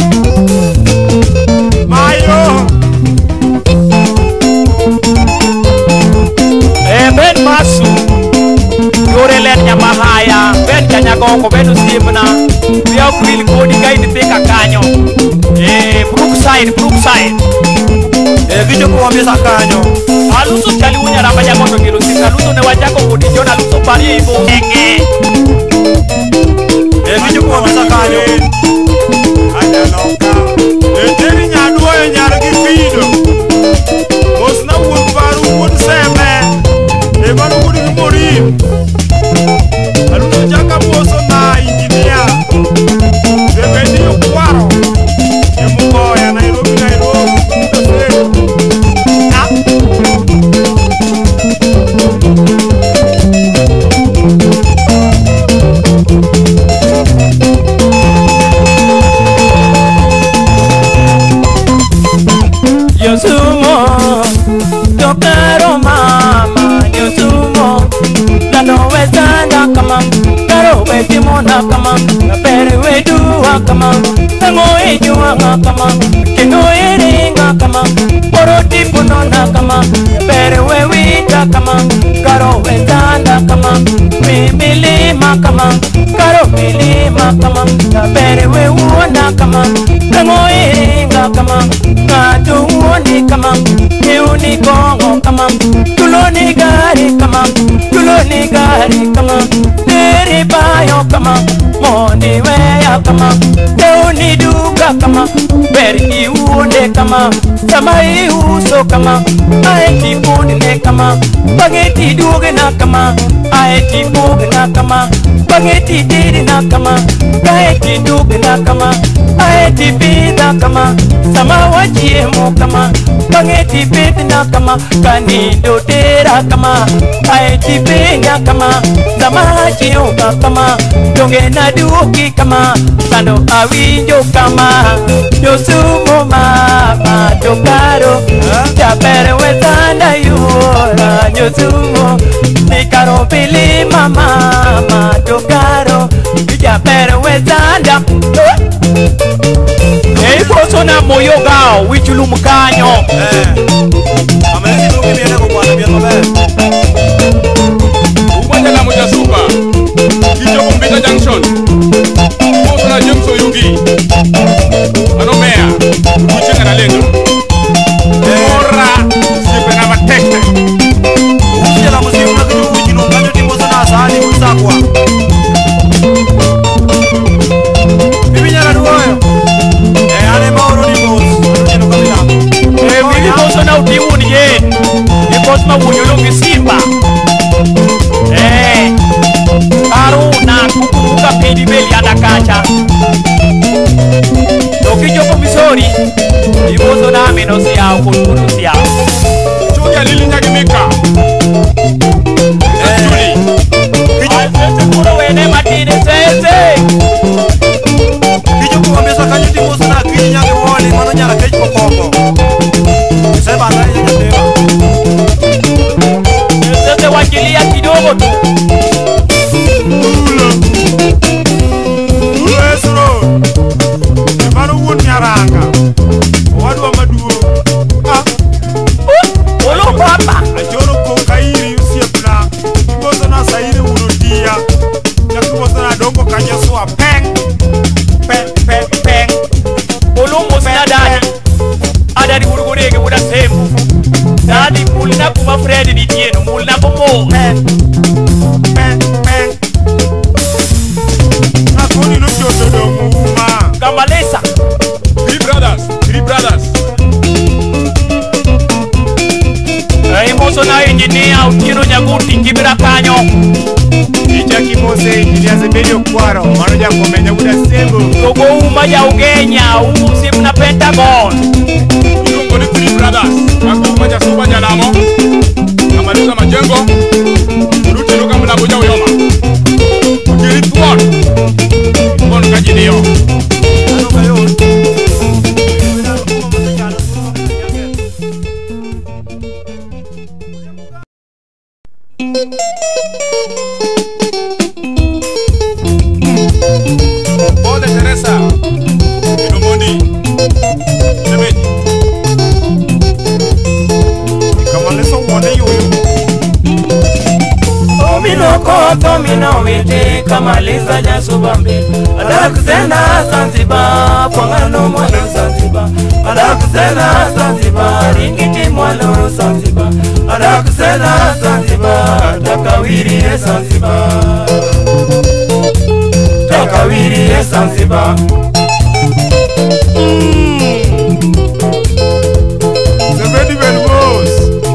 Mayo Ben masu yore len nyamahaya ben kanyagongo ben usimna biya kwil kodi gaidi peka kanyo Brookside Gijo kwa mesa kanyo aluso chali unya ramba nyagondo kilo sika aluso ne wajako kodi jona aluso pari ibo enge Gijo kwa mesa kanyo Anyaloka Eteri nyadua nyargi fido Mosna uon paru uon seme Ebano kudi kumorim Aluso jaka poso na injinia Sebedi yukwaro Yemukoya Nairobi Yosumo, Dokaro mama, Yosumo, Dano wezanda kama, Karo wetimona kama, Pere wedua kama, Tango ejuanga kama, Kino eringa kama, Poroti punona kama, Pere wewita kama, Karo wezanda kama, Milima kama, Karo milima kama, Pere wewuna kama, Tango eringa kama, Tuoni kama, Euni kongo kama, Tuloni gari kama, Deri bayo kama, Moni weya kama, Teuni duka kama, Beri iunde kama, Samai uso kama, Aeti budine kama, Bageti dugena kama, Aeti bugena kama, Bageti dirina kama, Gaeti dugena kama, Aeti bida kama, Sama wajiemu kama, Bageti bidina kama, Kanido dera kama, Aeti benya kama, Sama wajiuka kama, Donge na duki kama, Sando awijo kama, Yosumo mama Dokaro, Japere wetanda yura Yosumo, Nikaro pili mama Dokaro, Japere wetanda poso na moyo gao wichulu mkanyo Amelezi ndugu miene kwa mwana miene kwa Uwanja la moja supa Kicho kumbita junction Poso na jumso yugi Anomea Kuchenga na lenga Ora Sipe na mateke Uwanja la muzimu na kitu ujinu Kanyo timbosa na asali kulisakwa Bibi nyara duwayo Ale mauro ni boss Anujino kabilango Bibi poso na utimu ni ye Ni poso ma wunyolongi simba Karu na kukuruka pedi beli anakacha nyaranga. Wadwa maduong'. Olo papa. Ajoro kokairi usiepna. Kibozo na sairi urudia. Na kibozo na dongo kanyeswa peng. Peng. Olo mosna dadi. Adadi urugurege muda sembu. Dadi mulna kuma Fred di tieno. Mulna kumo. Peng. Nakoni no joto do muuma. Kamalesa. Three brothers. Moso na engineer Ukiro Nyaguti kibira kanyo. Icha kimose ilianze bedio kwaro. Manoja komenya muda sembu. Togo umaja ugenya. Umusim na Pentagon. Ilungo ni Three Brothers. Wako maja soba jalamo. Kamaliza majengo. Uruti luka mlabuja uyoma. Ukiri tuon. Tuon kajinio. Ano kayo? Pole Teresa. Inomoni. Shemeji. Kamaleso wone yoyo. Tomino wete kamaliza jasubambe. Adakusena Zanzibar, pwangano mwana Zanzibar. Adakusena Zanzibar, ringiti mwalo Zanzibar. Adakusena Zanzibar, takawirie Zanzibar. Takawirie Zanzibar. Zebedi Belmos.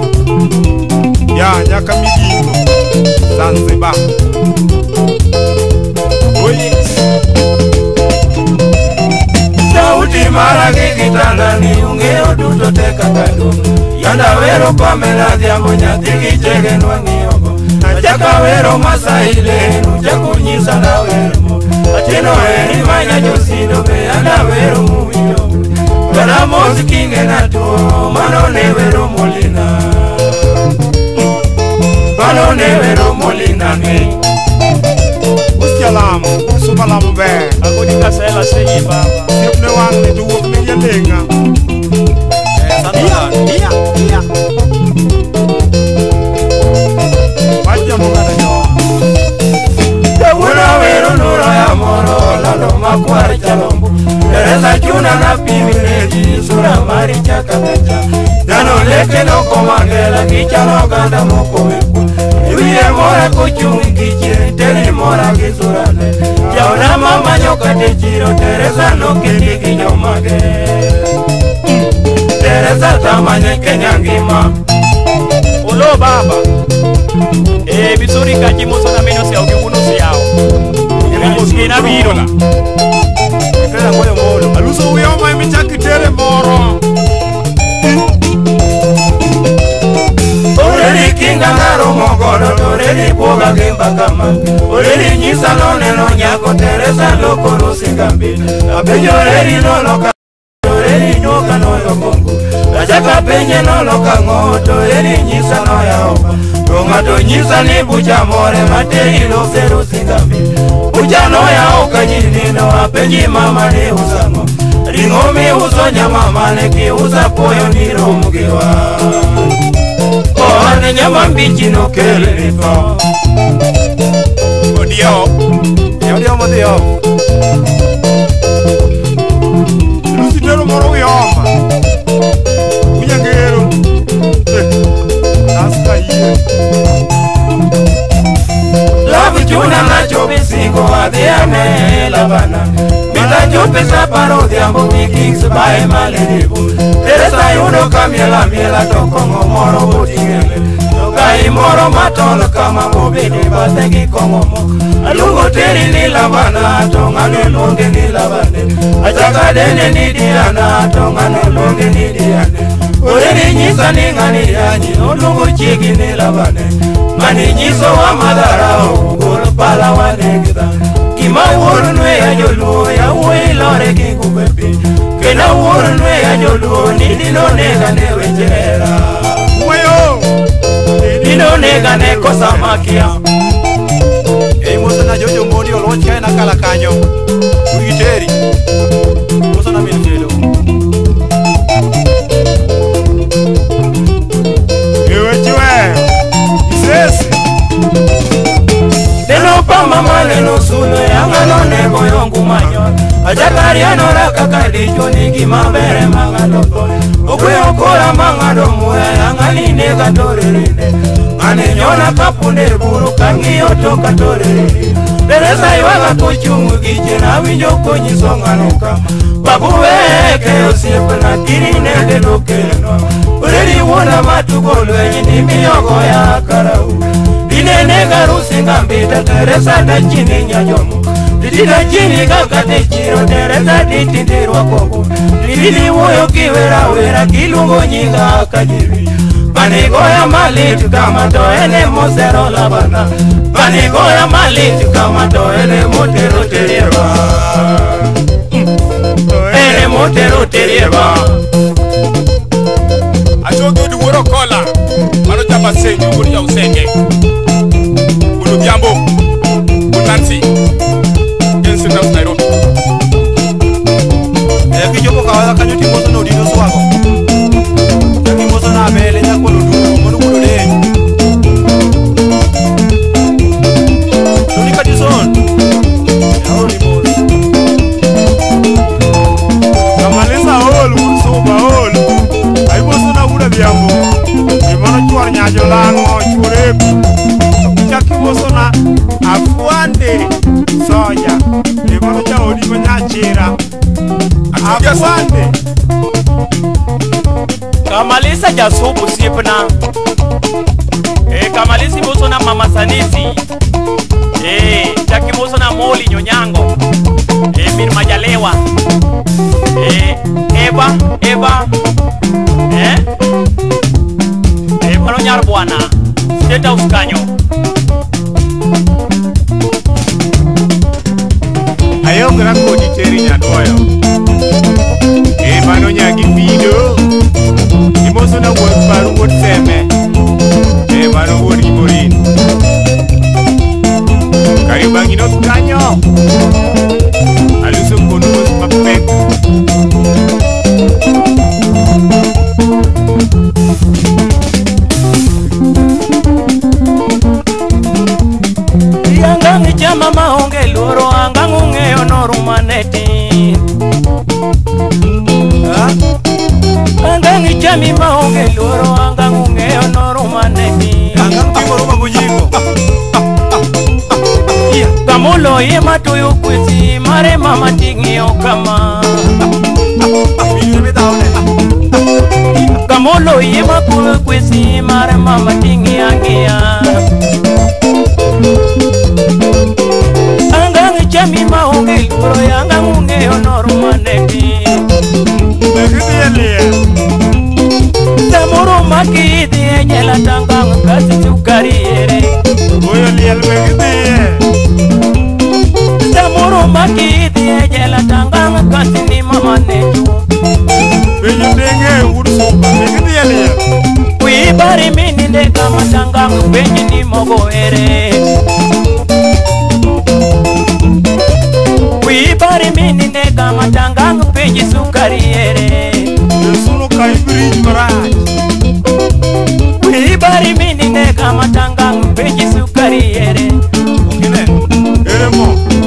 Ya nyaka migingo. Zanzibar. Oh yes. Sauti mara kikitanda ni ungeo duto teka kadungu. Yanda wero Pamela Dhiambo nyathi kichege nwang'iogo. Nachaka wero Masaile nujakunyisa na wero. Atino eri manya josido be yanda wero muwinjo. Wera mosi kinge na tuo manone wero molina. Manone wero molina nge. Ustialamu, usubalamu be. Agodi kasela senyi baba. Siepne wang ni tuwok ni yalenga. Iya. Baja mongana nyo. Una wero nuro ya moro lalo makwar chalombo. Teresa chuna na pimireji sura mari chaka mecha. Dano leke loko mangela kichalo ganda moko weku. Iwiye mora kuchungi kichiri teri mora kisurane. Yauna mama nyoka techiro Teresa no kindi kinyomage. Teresa tamanye kenyangima. Olo baba. Bisuri kaji moso na meno se auki uno se yao. Kina biro. Kera ngoyo molo. Aluso uyoma imichaki tere moro. Oreri kinga ngaro mogodo toreri boga gemba kama. Oreri nyisa noneno nyako Teresa loko rusingambi. Abejoreri noloka. Oreri nyoka noyo bongo. Achaka penye noloka ngoto. Oreri nyisa noya oba. Tongato nyisa ni bucha more materi lo seru singambi. Bucha noya oka nyinino apenji mama ni usango. Ringomi uso nyama mane ki usa poyo niro mugiwa. Ohane nyama mbichi no kele nifo. Odio. Odio modio. Lusi tero moro uyoma. Unyangero. Aska iye. Love chuna na chobi singo adhiane labana. Mita chobi sa paro Dhiambo mikings bae maledibu. Teresa yudo miela tokongo moro botingele. Tokai moro matolo kama mobidi bategi kongo mo. Alungo teri ni labana tongano longe ni labane. Achaka dene ni diana tongano longe ni diane. Oreri nyisa ni ngani yanyi olungo chigi ni labane. Mani nyiso wa madharao golo pala wa negida. Kima wuru nwe ya joluo ya uwe lore kikubepi. Kena wuru nwe ya joluo ni dino nega ne wejera. Uweyo. Dino nega ne kosa makia. Moso na Jojo Modi oloch kae na kala kanyo. Ugiteri. Moso na min Marianora kaka dicho nigi mabere mang'ado thone Ogweyo kora mang'ado muya ng'anine katorerine Ane nyona kapunde buru kang'iyo to katorerine Teresa iwaga kochungu gichena winjo konyiso ng'ano kama Babu weke osiepna kirine kendo kendo Ureri wuona matugolo enyi miyogo ya karau Dinene garusi ngambita Teresa da chini nyajomo Didida chini kaka techiro Teresa ditindirwa koko Dididi woyo kiwera wera kilungo nyinga kajivi Panigoya malit kama to ene mosero labana Panigoya malit kama to ene motero terierwa Ene motero terierwa Achogo di woro kola Mano jaba senyo wuri ya usenge Ulu biambo Unansi Jensi na Nairobi Kijopo kawala kanyo timoso na udino swako Timoso na abele na kwa ludu Monu kulo lenyo Lunika dison Yao ni mozi Kamalisa holu, suba holu Aiboso na ula biambo Imano chuar nyajo lango, churepi Chaki boso na afuande soja Imano cha odimo nyachira Afuande Kamalisa jasubu sipna Kamalisi boso na mama sanisi Chaki boso na moli nyonyango Mir majalewa Eva Mano nyar buana State House kanyo Ayongra kodi teri nyadoyo Mano nyagi video Imoso na wuot paru wuot seme Mano wuot iborin Karibangi not kanyo Aluso konus mapek Yangangi chama maonge loro Angangu ng'eyo norumaneti Angangi chami maonge loro Angangu ng'eyo norumaneti Angang timo ruma bujingo Kamulo yema tuyu kwezi Mare mama tingio kama Kamulo yema kuwe kwezi Mare mama tingia ngia Angangi chami maonge loro Angangu ng'eyo norumaneti Samuro makidi enyela tangang kasi sukariere Oyo liel begidhiye Samuro makidi enyela tangang kasi ni mama netu Benyo denge ursuba begidhiye liel Kuibari mini ne kama tangang benyi ni mogo ere Kuibari mini ne kama tangang benyi sukariere Yesuno kai bridge maraj Kuibari mini ne kama tangang benyi sukariere Ere mo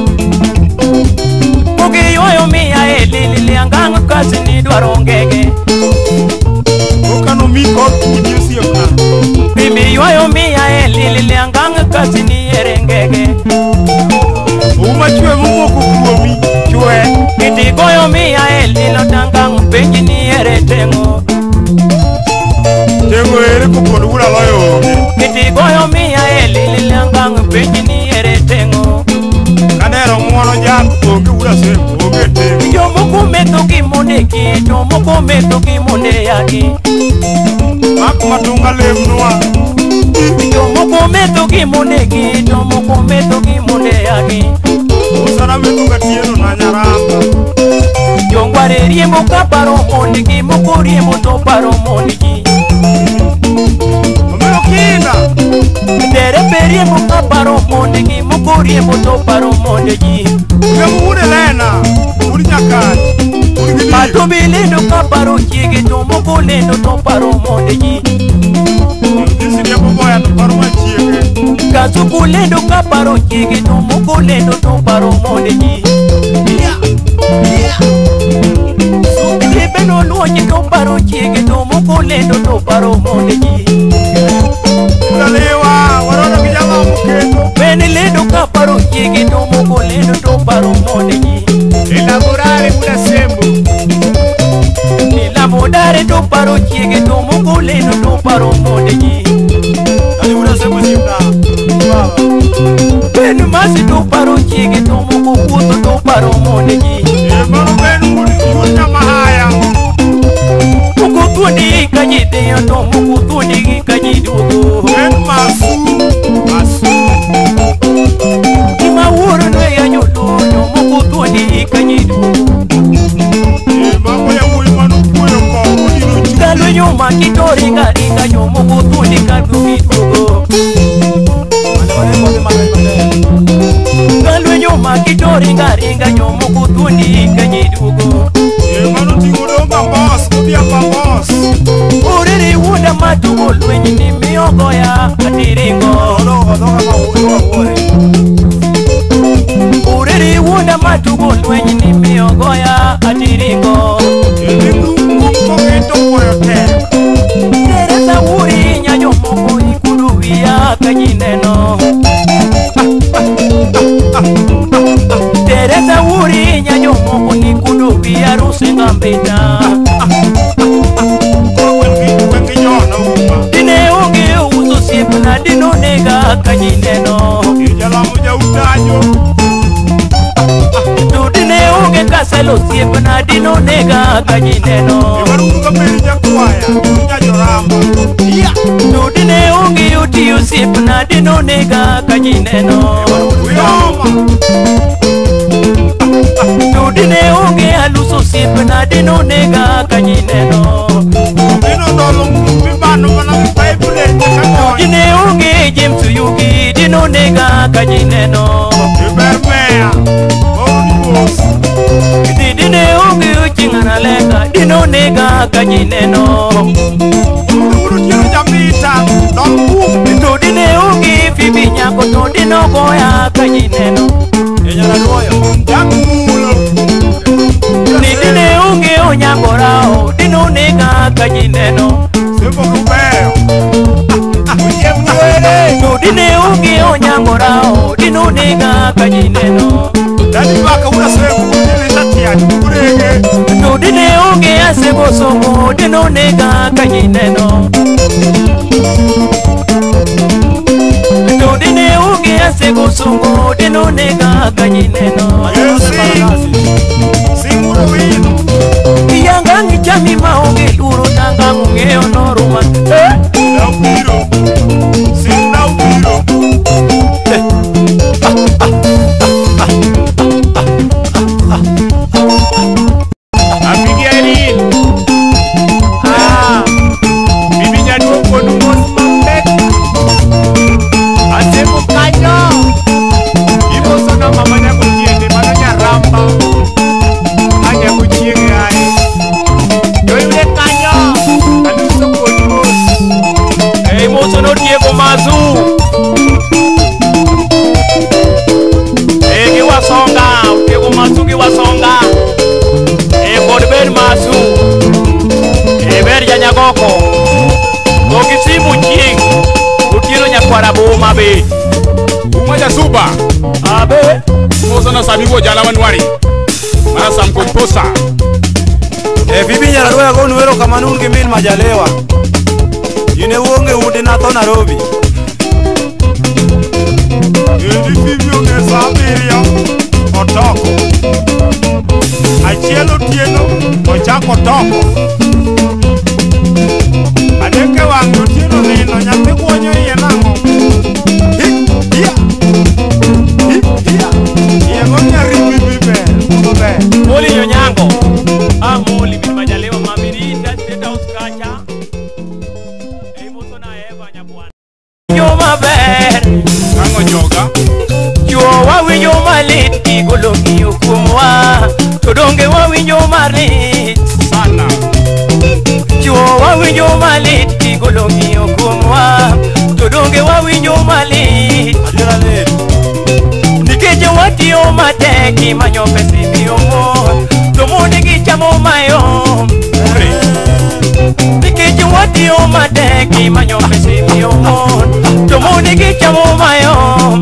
Mugi yoyo miya elili liangang kasi ni dwarongege Okano miko idio siopna Bibi yoyo miya elili liangang kasi ni erengege Uma chwe mumoko kuomi chwe Kiti goyo miya elilo tangang benji ni eretengo Tengo ere kupondo ula loyo oge Kiti goyo miya elili liangang benji ni eretengo Kanero mwono jak oge ula se oge tengo Jomoku meto ki moneki Jomoku meto ki moneyaki Mak matunga lemnua Jomoku meto ki moneki Jomoku meto ki moneyaki Usana metunga tieno na nyaramba Jongware riembo ka paro moniki Moko riembo to paro moniki Omero kinda Terepe riembo ka paro moniki Moko riembo to paro moniki Ngemu ude lena Uri nyakani Uri gidi Pato bilendo ka paro chiege To moko lendo to paro moniki Disi riembo boya to paro machiege Kasuku lendo ka paro chiege To moko lendo to paro moniki Libe no luonyi to paro chiege to moko lendo to paro monde ji. Udalewa, warona kijana mukendo. Bene lendo ka paro chiege to moko lendo to paro monde ji. Elaborare una sembo. Elaborare to paro chiege to moko lendo to paro monde ji. Ali una sembo simna. Baba. Bene masi to paro chiege to moko kuto to paro monde ji. Mano benu una mahaya. Moko tundi kajide yo to moko tundi kajidugo. Ben masu. Ima wuro no ya nyolo no moko tundi kajidugo. Mamo ya mui manu kuyo ko odiru. Kalo nyoma kitori garinga yo moko tundi kajidugo. Kalo nyoma kitori garinga yo moko tundi kajidugo. Mano tingudomba boss, kudia pa boss. Uriri wunda matugo lwenyi ni miongo ya adiringo. Uriri wunda matugo lwenyi ni miongo ya adiringo. Teresa uri nyanyo moko ikudu ya kanyineno. Teresa uri nyanyo moko ikudu ya rusinga mbita. Dine unge uzo sipna dino nega kanyineno. Dine unge kaselo sipna dino nega kanyineno. Dine unge uti usipna dino nega kanyineno. Dine unge aluso sipna dino nega kanyineno. Dine unge James Yugi dino nega kanyineno. Dine unge uchingana lega dino nega kanyineno. Dine unge fibi nyako to dino goya kanyineno. Dine unge onyangorao dino nega kanyineno. Dine unge onyangorao dino nega kanyineno. Dine unge asebo somo dino nega kanyineno. Dine unge asebo somo dino nega kanyineno. Yangangi chami maonge duro nanga mungeo noruma. Umaja suba Abe Mozo na sabibo jala wanwari Mara samkomposa Bibi nyararua go nuero kamanun gimin majalewa. Yine uonge udi na to Nairobi. Bibi unge sabiria otoko. Achielo tieno ochako toko. Adeke wangu tieno nino nyathi kuonyo iye nango. Moli nyonyango Moli bin majalewa mamirinda State House kacha Moto na Eva nyabuana Yoma ber Kango joga Yuwa winyo malit Igologi ukumwa Todonge wa winyo malit Sana Yuwa winyo malit Igologi ukumwa Todonge wa winyo malit Adira le. Nikeje wati o mateki manyo pesi biomo Imanyo pesi miomon Tomoni kichamo mayom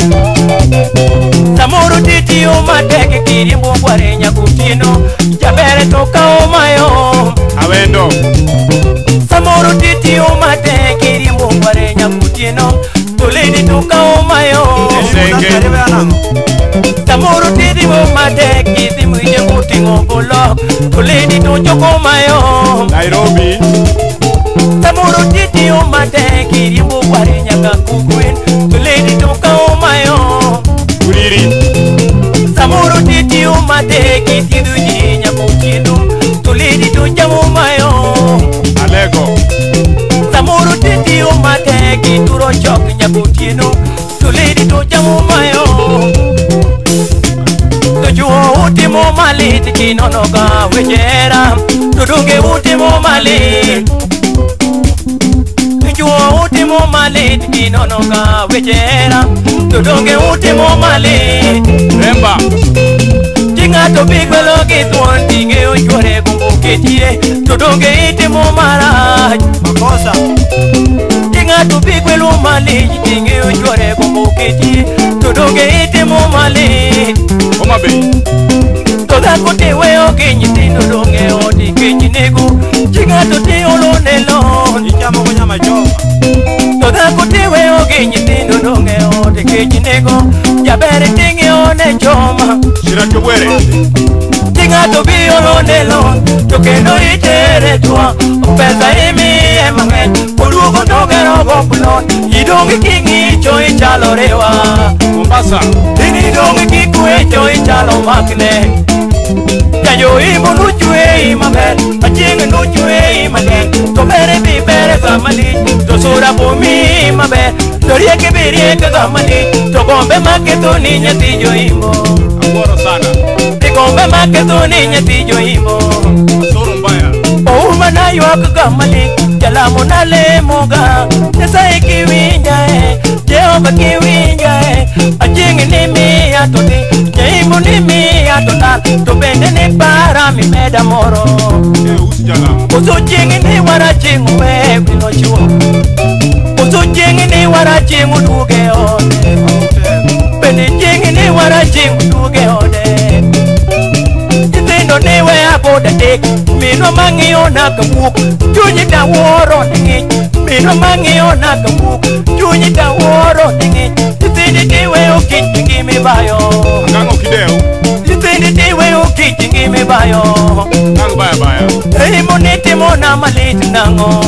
Samoro titi umateke kirimbo kwarenya kutino Jabere toka mayom Awendo Samoro titi umateke kirimbo kwarenya kutino Tulidi toka mayom Senge Samoro titi umateke kitimu ije kutingo bolo Tulidi toka mayom Nairobi Samoro titi umateke kirimbo kwarenya kakukuen Tulidi toka mayom Uriri Samoro titi umateke tidu jinya mukino Tulidi toka mayom Alego Samoro titi umateke turo chok nyabutino Tulidi toka mayom Tujuo utimo malit kinonoga wejera Tudunge utimo malit Tujuo utimo malit kinonoga wejera Tudunge utimo malit Remba Jingato bigwelo gitwon tinge ujware gumbu ketie Tudunge itimo maraj Makosa Jingato bigwelo malit tinge ujware gumbu ketie Tudunge itimo malit Homa Bay Toda kote weo kenyi tino donge odi kenyi nego Jingato ti olonelon Ichamo kunyama choma Toda kote weo kenyi tino donge odi kenyi nego Jabere tingi one choma Shirato Bwere Jingato bi olonelon Tokendo itere tua Pesa imi emangen Ulugo togero gopulon Idongi kingi cho ichalorewa Mombasa Dini dongi kiku echo ichalo makne Jayo imo nuchwe imaber Ajing nuchwe imaber Tobere bi bere gamali Tosura bumi imaber Torieke birieke gamali Togombe maketo ni nyatijo imo Agoro sana Togombe maketo ni nyatijo imo Asoro mbaya Ouma na yuak gamali Jalamu na lemoga Nesa ikiwinja Jehova kiwinja Ajing ni miya toti Jaimu ni miya total Tobende ni para mi meda moro Usi Jalamu Uso jingi ni wara jingu wewe no chuo Uso jingi ni wara jingu duge ode Bende jingi ni wara jingu duge ode Jithindo ni we aboda dek Mino mangiyo na kabuk Chunyi da woro nengi Mino mangiyo na kabuk Chunyi da woro nengi Jithindi ni we ukit ngimi bayo Angango Kideo Jithindi ni we ukit ngimi bayo Ngang baya baya Imo nitimo na malit nango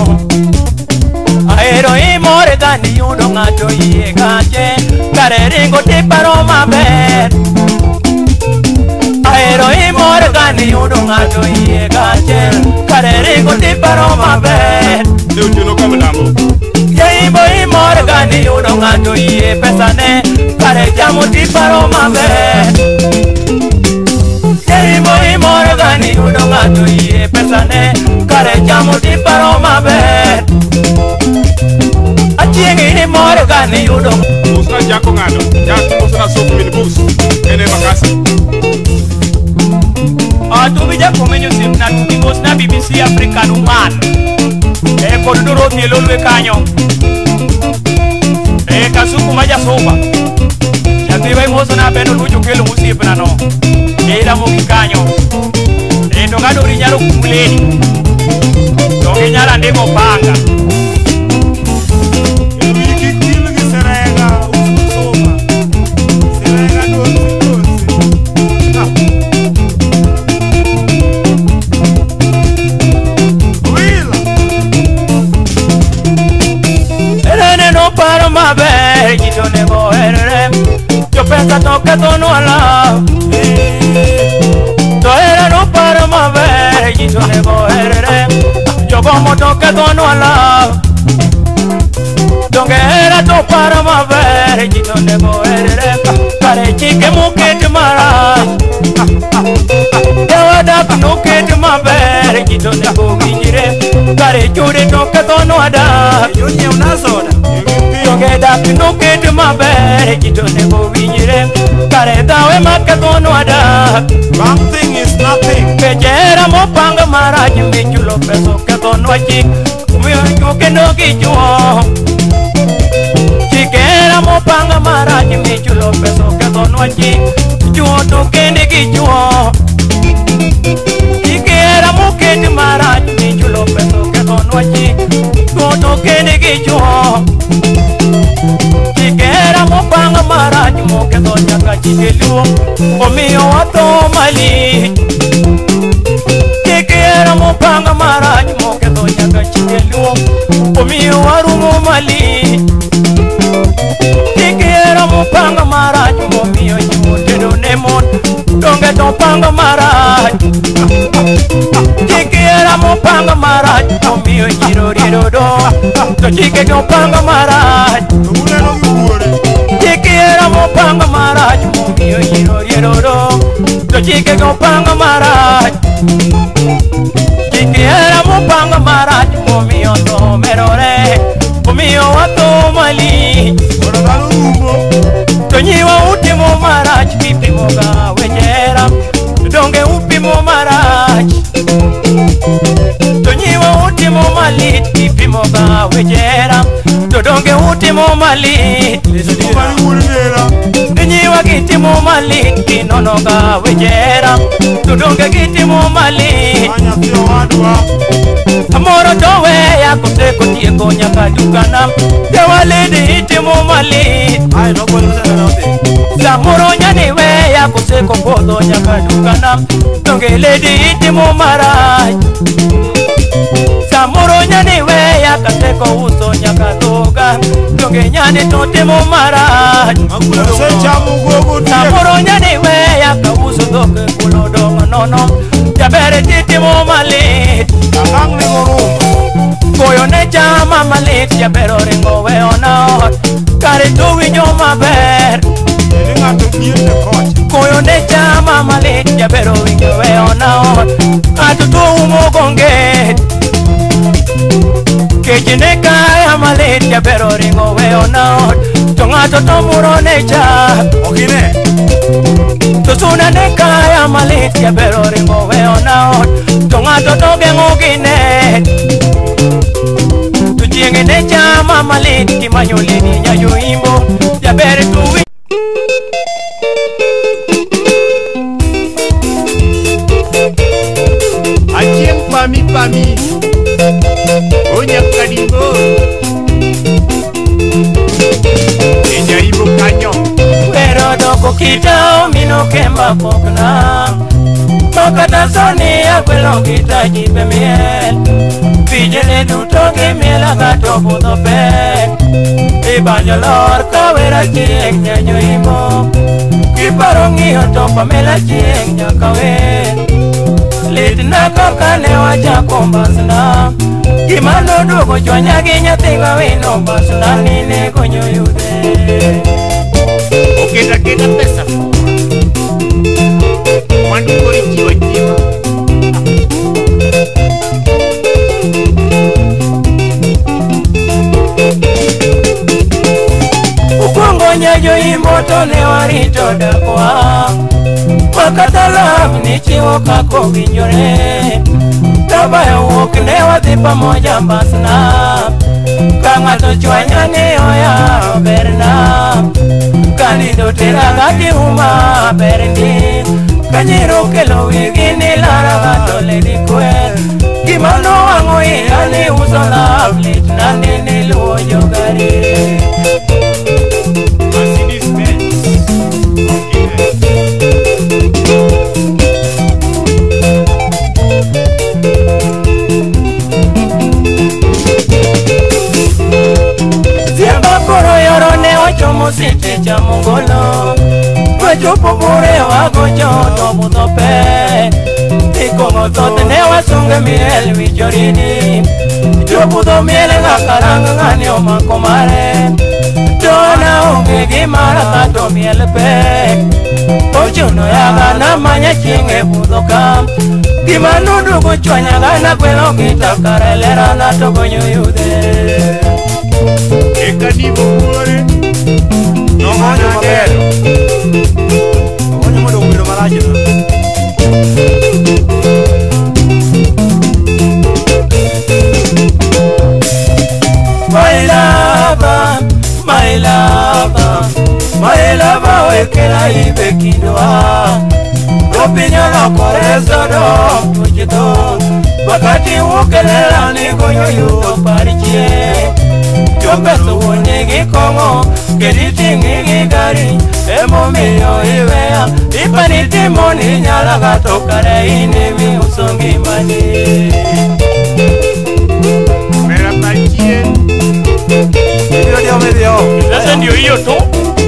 Aero imore gani yudo ngato iye gache Kare ringo ti paro maber Aero imore gani yudo ngato iye gache Kare ringo ti paro maber Leo Tino Kamilambo Ye imo imore gani yudo ngato iye pesane Kare jamo ti paro maber Ye imo imore gani yudo ngato iye pesane Kare jamo ti paro maber Achieng ini more gani yudo Usna Jako Ngado Jako usna Sofu Minibus Ene Makasi Tubija komenyo simna tukingos na BBC African Woman Koduduro nielolwe kanyo Kasuku maja soba Yatiwa imoso na beno lucho kelo musip na no Ila moki kanyo Ndongado rinyaro kumuleni Donge nyara ndego panga Pensa toca tono ala To era no para maver Gito nego erere Yo como toca tono ala Donge era to para maver Gito nego erere Kare chike mukete mara Dewa dak nukete maver Gito nego vijire Kare chure toca tono ada Yunye unasoda Donge dak nukete maver Gito nego vijire Kare dawe makatono ada One thing is nothing Kejera mo panga maraji Michulo peso katono achik Miyo kendo gichuo Chikera mopanga maraji michulo peso kethonwa chik Chuo to kende gichuo Chikera moketi maraji michulo peso kethonwa chik Chuo to kende gichuo Chikera mopanga maraji moketho nyaka chikeluo Omiyo watho mali Chikera mopanga maraji moketho nyaka chikeluo Omiyo warumo mali Chikera mopanga maraji momiyo chimotedo nemon Donge topanga maraji Chikera mopanga maraji momiyo chirorirodo To chike topanga maraji Chikera mopanga maraji momiyo chirorirodo To chike topanga maraji Chikera mopanga maraji momiyo tomerore Momiyo wato mali Tonyiwa utimo maraji kipimo ga wejera Donge upimo maraji Tonyiwa utimo mali kipimo ga wejera Donge utimo mali Tonyiwa kitimo mali kinono ga wejera Donge kitimo mali Amoro towe ya kuteko tieko nyaka dukana Dewa lady itimo mali Samoro nyani we ya kuteko kodo nyaka dukana Donge lady itimo maraj Samoro nyani we ya kateko uso nyaka doga Donge nyani totimo maraj Samoro nyani we ya ka uso doge kulo donga nono Jabere titimo mali Koyo ne chama malit Jabero ringo we ona Kare tu winyo maber Koyo ne chama malit Jabero winyo we ona Atu tu umo gonge Kejine kaya malit Jabero ringo we ona Tongato tomuro ne cha Okine Tusuna ne kaya malit Jabero ringo we ona Tongato togengo gine Tujienge ne chama malit Kimanyolini ya yuimbo Jabere tuwi Achiem pami Onya kadimbo Enya ibo kanyo Pero doko kita mino kemba pokna Makata soni akwelo kita jipe miel Pijele dutogi miela gato puto pe Ibanyo lor kawera chieng nyanyo imo Kiparongi otopa mela chieng nyakawe Litina kakane wacha kombasna Kimano dugo chwanya ginya tinga wino basna Nine konyo yude Oketa pesa Wandu kori jiwa Ukongo nyajo imoto ne warito dakwa Makata love ni chiwo kako vinyore Tabayo wok ne wadhi pamoja mbasna Kangato chwanya ni oya berna Kanido tera gati uma berni Kanyiro kelo wigi ni lara gato lady kwer Kimano wango ilani uso love lit nani niluo jogari Siti cha mongolo Wajupo bure wako choto butope Tiko motote ne wasunge miel vichorini Juputo miele kakaranga ngani omakomare Dona unge gimara kato miel pe Ochuno yaga na manya chinge butoka Gimanu dugu chwanya gana kwelo kita karelera na toko nyuyude Eka dibo bure Nomonyo maber Nomonyo modo umiro maraje lela ibe kindwa Opinyo na korezo do Kuchito Wakati ukelela ni konyo yu parichie Chombeso unigi kongo Kediti ngigi gari Emo milio iwea Ipaniti moni nyala gato kare inimi usongi mani Mera parichie Medio Sasa ndio hiyo tu.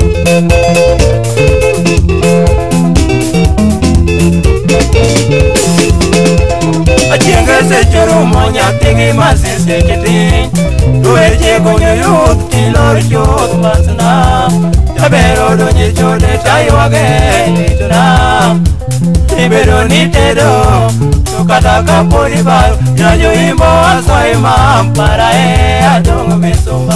Achengese churu monya tigi masise kiti Dueche konyo youth kilor youth masna Tabero donye chode tayo wage lituna Ibero nitedo Tukata kapuri bayo Nyajo imbo aso imam Para adongo misumba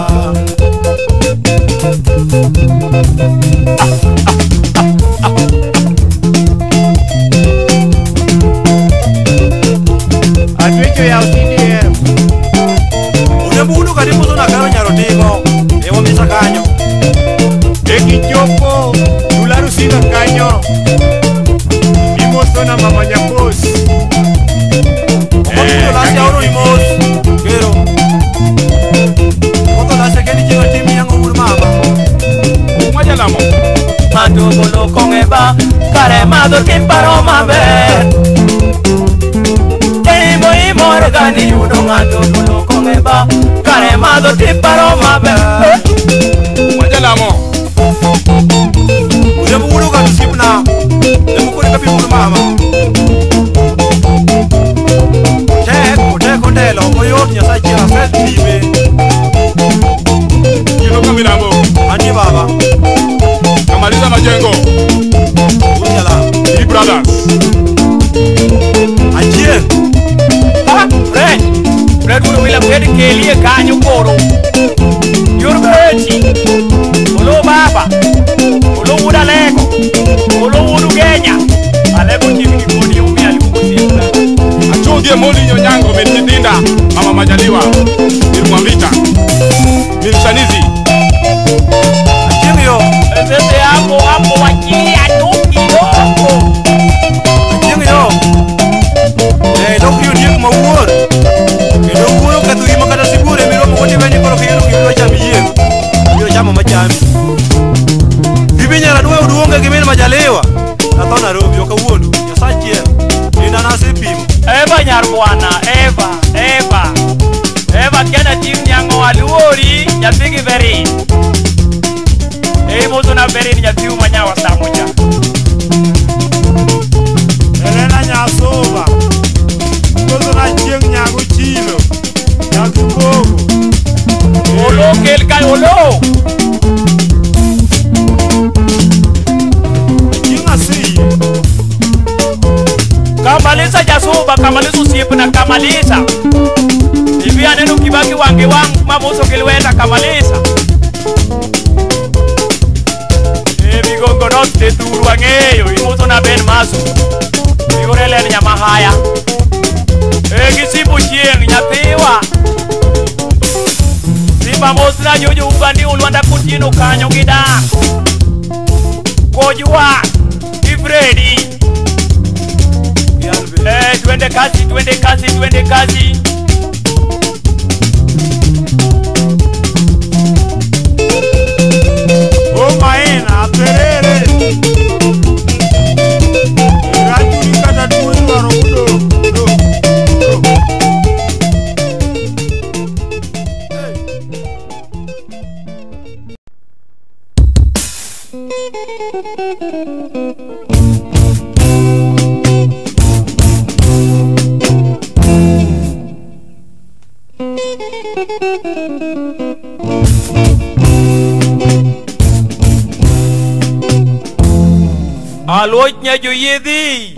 Atwecho ya CDM Unebudu karibu zona karo nyarotiko Ewa misa kanyo Eki chopo Tularu sina kanyo Imo sona mama nyakos Omoto lasi auro imos Pero Omoto lasi keni jiwa timi yango urmama Mwaja lamo. Matugulu kongeba Kare mado kimparo maber Imo imor gani yudo matugulu kongeba Kare mado kimparo maber Mwaja lamo. Unebudu kadu sipna Emukuri kapi urmama Teko ndelo Oyot nyasa jira set bibe Kilo kamilambo. Andi baba Kamaliza majengo. Unyala Three brothers. Ajien Fred uno wila Fred kelie kanyo koro. Yurbeti. Olo baba. Olo uda lego. Olo udu genya. Alego chimi kikoni umi alimungu siyemna. Achungie moli nyonyango menitindinda. Mama Majaliwa. Irumwambita. Mirishanizi. Ajien yo Sese hapo wakia tu kidogo. Ajien yo Dokriyo diyo mawuor Kendo wuoro kathu ima kata sibure Miromo kote beni koro kiyelo kibilo chami yien Kibilo chamo machami Bibi nyara duwe uduonge kimene Majaliwa Nato Nairobi oka uondu Nyasachien Nina nasi pimo Eva nyarbwana, Eva kena tim nyango aluori nyapigi veri. Mozo na veri ni nyapiu manyawa samuja. Elena nyasova Kozo na chieng nyago chilo Nyakibogo Olo kelkai olo. Chinga siye Kamaliza jasuba, kamaliza usipu na kamaliza. Hivi anenu kibaki wangu mamoso kilweta kamaliza. Bigongo note turu wangeyo, imozo na ben masu. Bigorele ni nyamahaya. Kisipu chieng nyathiwa. Simba mosna jojo ubandi ulwanda kutino kanyo gida. Kojua, Ifredi. Twende kazi. O maena aterere Rajuri kata tuwe waro kudo Aloy nyajo yedhi.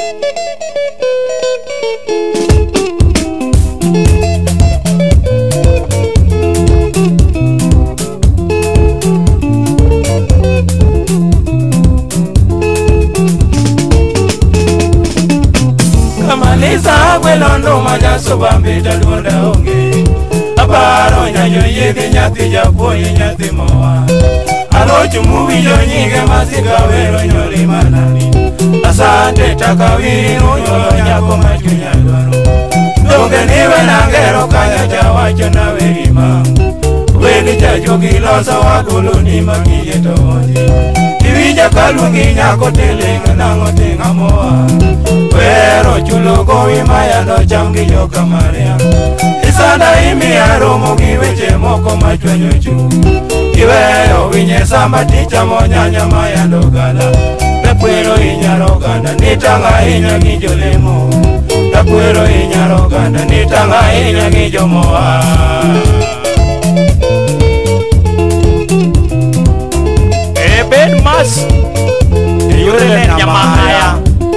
Kamaliza gwelondo majaso bambita duonda onge Aparo nyayo yedhi nyathi japuonye nyathi moa Alochu muwinjo nyinge masika wero nyori manani. Asante takawiri nyoro nyako machunya dwaro. Donge niwe nangero kanya chawacho na werima. Weni chachogi losa wagoloni makiye tohondi. Iwija kalungi nyako telinga nango tinga moa. Wero chulo gowi mayano chamgi joka maria. Isanda imi aromo giweche moko machwenyo chu. Iweyo winye samba ticha monyanya mayando gala. Takwero inyaroganda nitanga inya gijolemo. Takwero inyaroganda nitanga inya gijomoa. Ben mas yore nyamahaya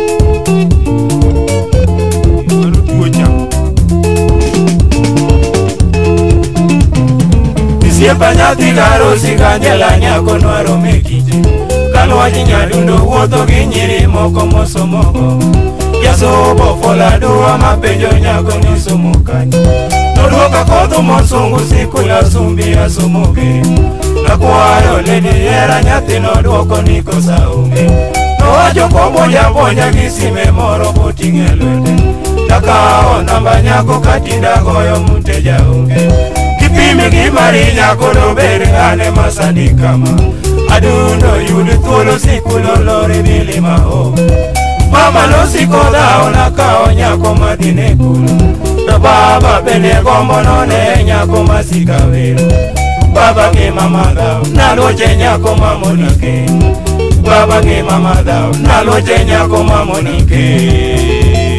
Siepa nyathi karo siganyela nyako nwaro mekite. Kalwaji nyadundo wuotho gi nyiri moko mosomogo. Jasobo fola dua mapenjo nyako nisomo kanyo. Noduoka kodho mosungu sikula sumbi asomoge. Nakwaro ledi era nyathi noduoko niko saunge. Nowacho komboja bonja gi sime moro boting'e lwete. Takao namba nyako katinda goyo muteja unge. Kipimi gimari nyako dobere ane masani kama. Adundo yudi thuolo sikulo lori milima ho. Mama losiko dhao nakao nyako madine kulo. To baba bende gombo none nyako masika wero. Baba ke mama dhao naloche nyako mamonike. Baba ke mama dhao naloche nyako mamonike.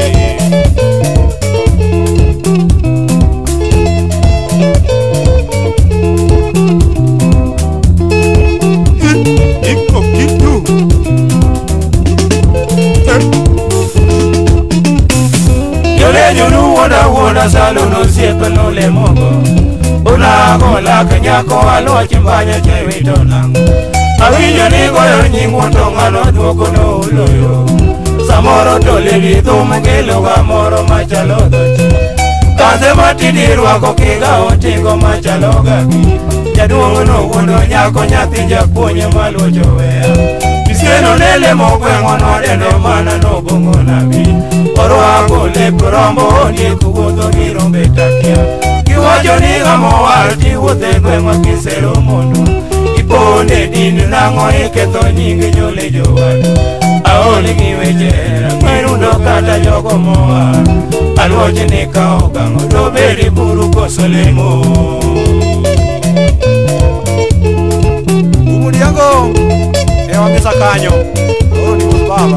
Wona salo no siepe no le mogo. Unago la kanyako alochi mbanya chewito nango. Awinjo ni goyo nyingu tongano duoko no uloyo. Samoro tole vithumu kilo gamoro machalo dochi. Kaze matidi rwako kiga otingo machalo gagi. Jaduongo no wundo nyako nyathi japunye maluocho wea. Piskeno nele mogwengo no dendo mana no bongo nabi. Orwako lepo rombo ondieko wuotho gi rombe takia. Kiwacho ni gamo walti wuothe gweng'wa kisero mondo. Iponde din nang'o iketho nyingi jole jowadu. Aoli gi weche hera kwerundo kata jogo moa. Aluoche ni ka ogang'o dobedi buru koso lemo. Umudiango ewa misa kanyo. Oro ni baba.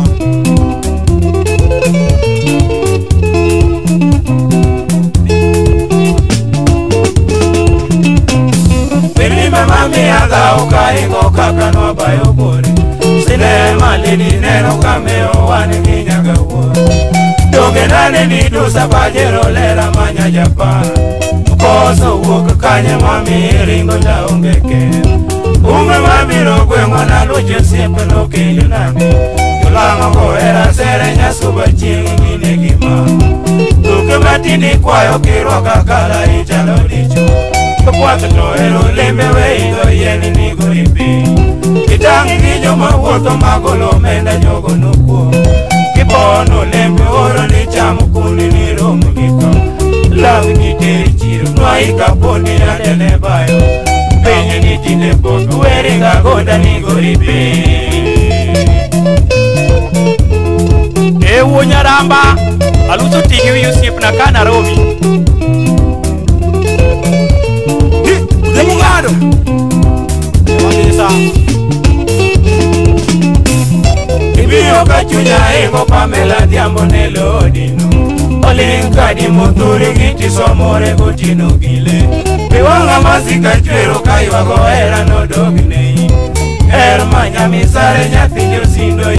Mami aga ukaigo kaka no bayo bore. Sinema lidi neno kameo wane kinyaga uore. Doge nane ni dusa pajero lera manya Japan. Koso uoka kanye mami ringo ja ungeke. Ume mami rogwengo na luche siepe no kinyo nami. Yulanga koera sere nyasuba chingi ngine gima. Duke matindi kwayo kiroka kala ichalo dicho. Kapwata to ero lembe weido yeni nigo ipi. Kitangi gijo mawuotho magolo menda jogo nukuo. Kipono lembe oro ni chamo kundi ni romo giko. Lawi kiteri chiro nwaika poni adene bayo. Penye ni tinde potu weringa goda nigo ipi. Ewo nyaramba aluso tigi wiyo siep na kana romi. Demugado Wamisa Ibiyo kachunya ingo Pamela Diambo nelo odino. Olinka di muturi giti somore kutino gile. Piwanga masika chwero kaiwa goera no doginei. Hermanya misare nyathi josindo